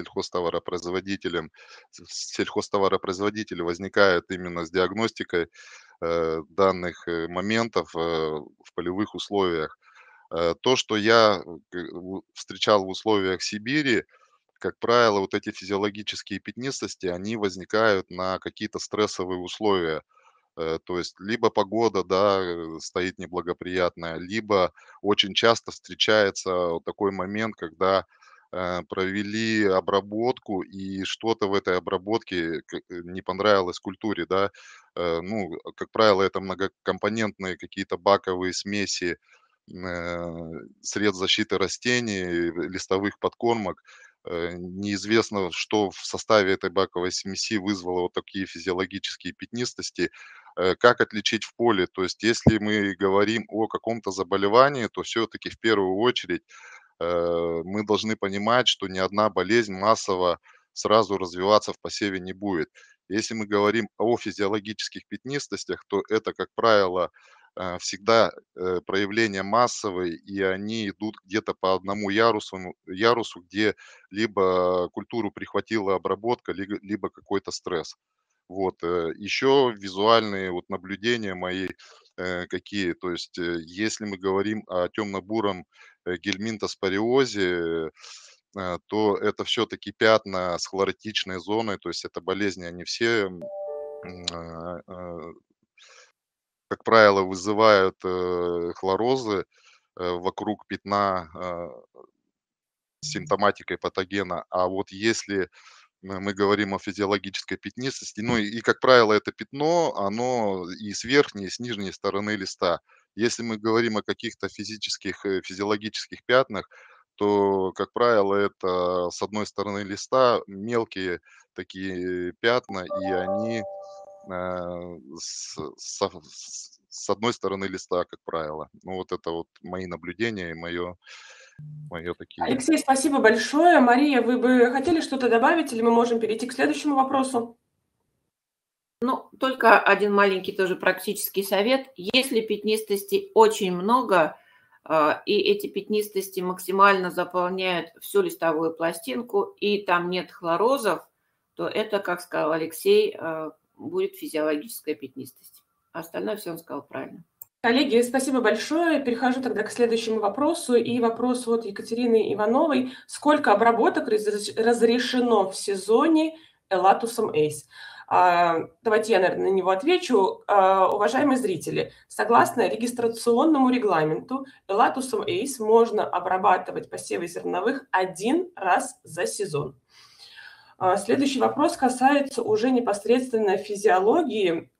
сельхозтоваропроизводителей возникают именно с диагностикой данных моментов в полевых условиях. То, что я встречал в условиях Сибири, как правило, вот эти физиологические пятнистости, они возникают на какие-то стрессовые условия. То есть либо погода, да, стоит неблагоприятная, либо очень часто встречается вот такой момент, когда провели обработку, и что-то в этой обработке не понравилось культуре, да. Ну, как правило, это многокомпонентные какие-то баковые смеси средств защиты растений, листовых подкормок. Неизвестно, что в составе этой баковой смеси вызвало вот такие физиологические пятнистости. Как отличить в поле? То есть, если мы говорим о каком-то заболевании, то все-таки в первую очередь мы должны понимать, что ни одна болезнь массово сразу развиваться в посеве не будет. Если мы говорим о физиологических пятнистостях, то это, как правило, всегда проявления массовые, и они идут где-то по одному ярусу, где либо культуру прихватила обработка, либо какой-то стресс. Вот, еще визуальные вот наблюдения мои какие, то есть, если мы говорим о темно-буром гельминтоспориозе, то это все-таки пятна с хлоротичной зоной, то есть это болезни, они все, как правило, вызывают хлорозы вокруг пятна с симптоматикой патогена. А вот если мы говорим о физиологической пятнистости. Ну и, как правило, это пятно, оно и с верхней, и с нижней стороны листа. Если мы говорим о каких-то физиологических пятнах, то, как правило, это с одной стороны листа мелкие такие пятна, и они с одной стороны листа, как правило. Ну вот это вот мои наблюдения и мое такие. Алексей, спасибо большое. Мария, вы бы хотели что-то добавить, или мы можем перейти к следующему вопросу? Ну, только один маленький тоже практический совет. Если пятнистостей очень много, и эти пятнистости максимально заполняют всю листовую пластинку, и там нет хлорозов, то это, как сказал Алексей, будет физиологическая пятнистость. Остальное все он сказал правильно. Коллеги, спасибо большое. Перехожу тогда к следующему вопросу. И вопрос от Екатерины Ивановой. Сколько обработок разрешено в сезоне элатусом ACE? Давайте я, наверное, на него отвечу. Уважаемые зрители, согласно регистрационному регламенту, элатусом ACE можно обрабатывать посевы зерновых один раз за сезон. Следующий вопрос касается уже непосредственно физиологии.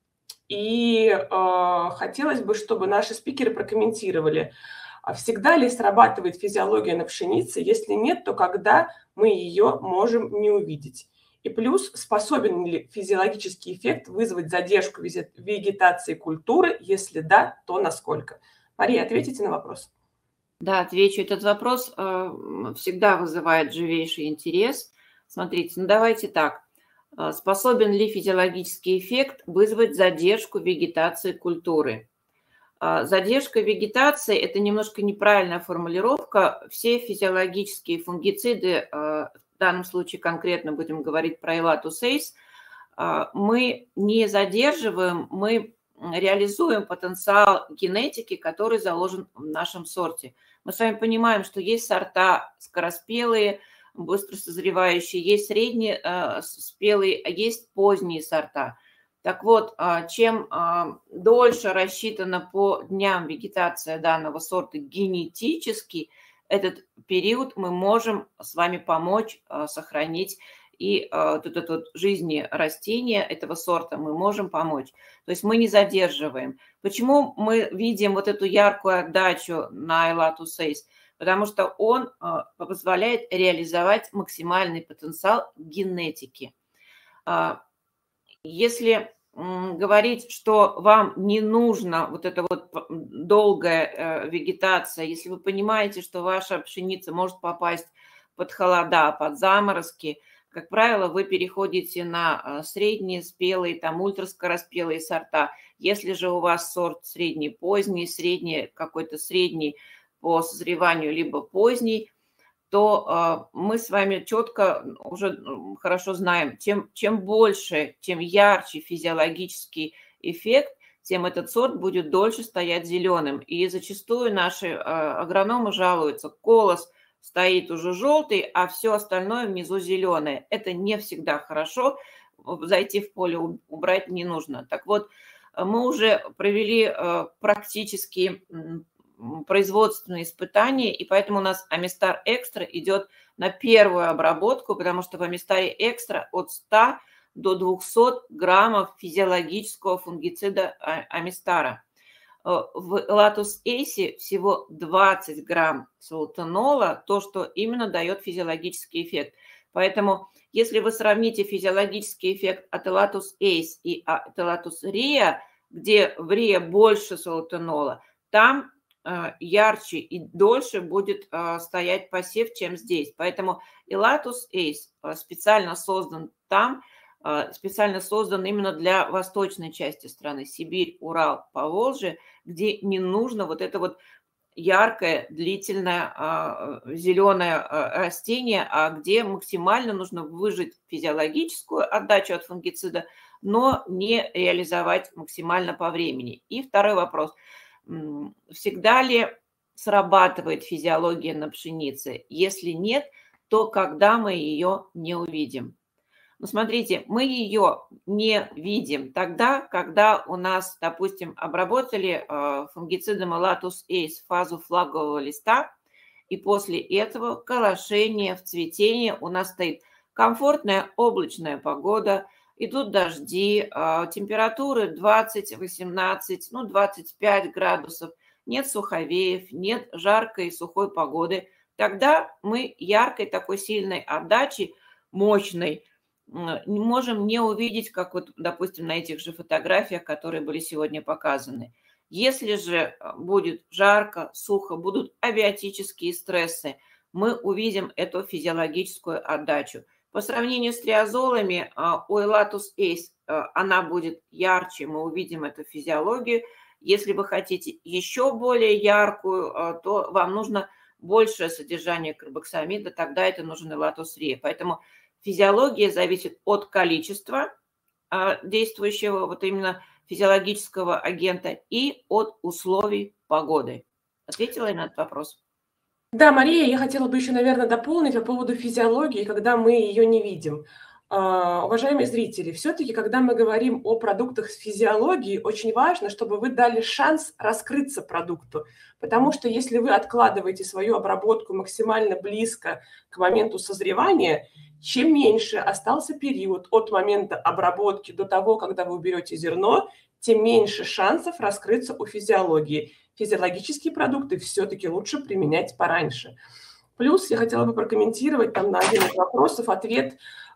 И хотелось бы, чтобы наши спикеры прокомментировали, всегда ли срабатывает физиология на пшенице, если нет, то когда мы ее можем не увидеть. И плюс, способен ли физиологический эффект вызвать задержку вегетации культуры, если да, то насколько? Мария, ответите на вопрос. Да, отвечу. Этот вопрос всегда вызывает живейший интерес. Смотрите, ну давайте так. Способен ли физиологический эффект вызвать задержку вегетации культуры? Задержка вегетации – это немножко неправильная формулировка. Все физиологические фунгициды, в данном случае конкретно будем говорить про элатус ACE, мы не задерживаем, мы реализуем потенциал генетики, который заложен в нашем сорте. Мы с вами понимаем, что есть сорта скороспелые, быстро созревающие, есть средние спелые, а есть поздние сорта. Так вот, чем дольше рассчитана по дням вегетация данного сорта генетически, этот период мы можем с вами помочь сохранить и вот эту жизни растения этого сорта мы можем помочь. То есть мы не задерживаем. Почему мы видим вот эту яркую отдачу на элатус ACE? Потому что он позволяет реализовать максимальный потенциал генетики. Если говорить, что вам не нужно вот эта вот долгая вегетация, если вы понимаете, что ваша пшеница может попасть под холода, под заморозки, как правило, вы переходите на средние спелые, там ультраскороспелые сорта. Если же у вас сорт средний поздний, средний какой-то средний, по созреванию, либо поздний, то мы с вами четко уже хорошо знаем, чем больше, чем ярче физиологический эффект, тем этот сорт будет дольше стоять зеленым. И зачастую наши агрономы жалуются: колос стоит уже желтый, а все остальное внизу зеленое. Это не всегда хорошо, зайти в поле убрать не нужно. Так вот, мы уже провели практически производственные испытания, и поэтому у нас Амистар Экстра идет на первую обработку, потому что в Амистаре Экстра от 100 до 200 граммов физиологического фунгицида Амистара. В Элатус Эйсе всего 20 грамм солотенола, то, что именно дает физиологический эффект. Поэтому, если вы сравните физиологический эффект от Элатус Эйс и от Элатус Риа, где в Риа больше солотенола, там ярче и дольше будет стоять посев, чем здесь. Поэтому Элатус Эйс специально создан там, специально создан именно для восточной части страны, Сибирь, Урал, Поволжье, где не нужно вот это вот яркое, длительное зеленое растение, а где максимально нужно выжать физиологическую отдачу от фунгицида, но не реализовать максимально по времени. И второй вопрос. Всегда ли срабатывает физиология на пшенице? Если нет, то когда мы ее не увидим? Ну, смотрите, мы ее не видим тогда, когда у нас, допустим, обработали фунгицидом Элатус Эйс фазу флагового листа, и после этого колошение, в цветении у нас стоит комфортная облачная погода, идут дожди, температуры 20, 18, 25 градусов, нет суховеев, нет жаркой и сухой погоды. Тогда мы яркой такой сильной отдачи, мощной, можем не увидеть, как вот, допустим, на этих же фотографиях, которые были сегодня показаны. Если же будет жарко, сухо, будут абиотические стрессы, мы увидим эту физиологическую отдачу. По сравнению с триазолами, у Элатус Эйс она будет ярче, мы увидим эту физиологию. Если вы хотите еще более яркую, то вам нужно большее содержание карбоксамида, тогда это нужен Элатус Риа. Поэтому физиология зависит от количества действующего вот именно физиологического агента и от условий погоды. Ответила я на этот вопрос? Да, Мария, я хотела бы еще, наверное, дополнить по поводу физиологии, когда мы ее не видим. Уважаемые зрители, все-таки, когда мы говорим о продуктах с физиологией, очень важно, чтобы вы дали шанс раскрыться продукту. Потому что если вы откладываете свою обработку максимально близко к моменту созревания, чем меньше остался период от момента обработки до того, когда вы уберете зерно, тем меньше шансов раскрыться у физиологии. Физиологические продукты все-таки лучше применять пораньше. Плюс я хотела бы прокомментировать там на один из вопросов ответ,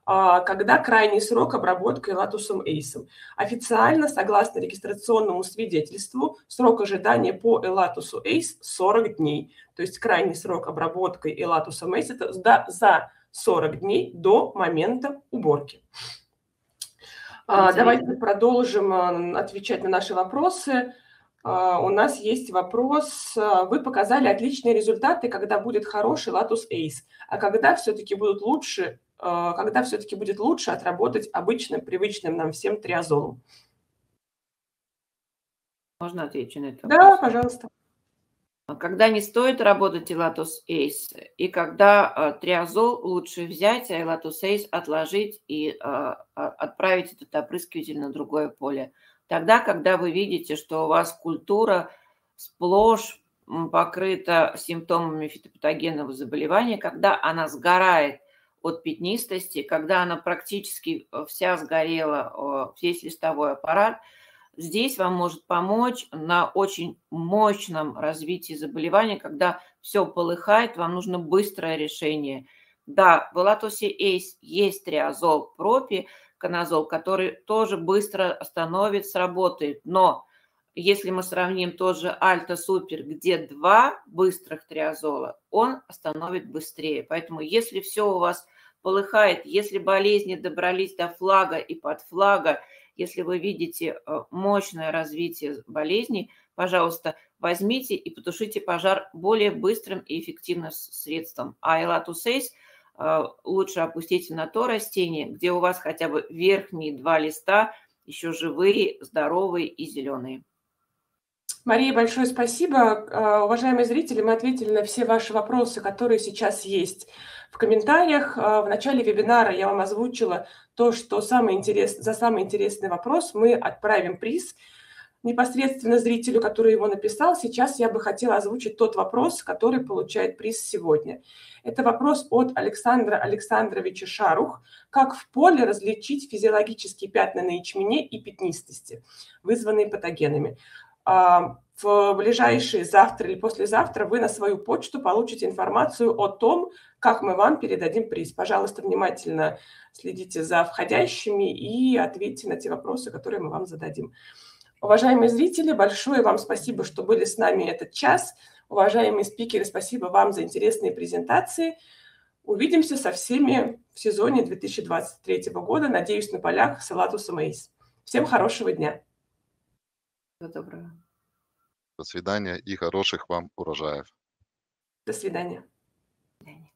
когда крайний срок обработки Элатусом Эйсом. Официально, согласно регистрационному свидетельству, срок ожидания по Элатусу Эйс 40 дней. То есть крайний срок обработки Элатусом Эйс это за 40 дней до момента уборки. Давайте продолжим отвечать на наши вопросы. У нас есть вопрос. Вы показали отличные результаты, когда будет хороший Элатус Эйс. А когда все-таки будет лучше отработать обычным, привычным нам всем триазолом? Можно ответить на это? Да, пожалуйста. Когда не стоит работать Элатус Эйс, и когда триазол лучше взять, а Элатус Эйс отложить и отправить этот опрыскиватель на другое поле. Тогда, когда вы видите, что у вас культура сплошь покрыта симптомами фитопатогенного заболевания, когда она сгорает от пятнистости, когда она практически вся сгорела, весь листовой аппарат, здесь вам может помочь на очень мощном развитии заболевания, когда все полыхает, вам нужно быстрое решение. Да, в Элатусе Эйс есть триазол пропи, каназол, который тоже быстро остановит, сработает. Но если мы сравним тот же Альта Супер, где 2 быстрых триазола, он остановит быстрее. Поэтому если все у вас полыхает, если болезни добрались до флага и под флага, если вы видите мощное развитие болезни, пожалуйста, возьмите и потушите пожар более быстрым и эффективным средством. А элатусейс лучше опустите на то растение, где у вас хотя бы верхние 2 листа еще живые, здоровые и зеленые. Мария, большое спасибо. Уважаемые зрители, мы ответили на все ваши вопросы, которые сейчас есть в комментариях. В начале вебинара я вам озвучила то, что за самый интересный вопрос мы отправим приз непосредственно зрителю, который его написал. Сейчас я бы хотела озвучить тот вопрос, который получает приз сегодня. Это вопрос от Александра Александровича Шарух. Как в поле различить физиологические пятна на ячмене и пятнистости, вызванные патогенами? В ближайшие завтра или послезавтра вы на свою почту получите информацию о том, как мы вам передадим приз. Пожалуйста, внимательно следите за входящими и ответьте на те вопросы, которые мы вам зададим. Уважаемые зрители, большое вам спасибо, что были с нами этот час. Уважаемые спикеры, спасибо вам за интересные презентации. Увидимся со всеми в сезоне 2023 года. Надеюсь, на полях с Элатусом Эйс. Всем хорошего дня. Всего доброго. До свидания и хороших вам урожаев. До свидания. До свидания.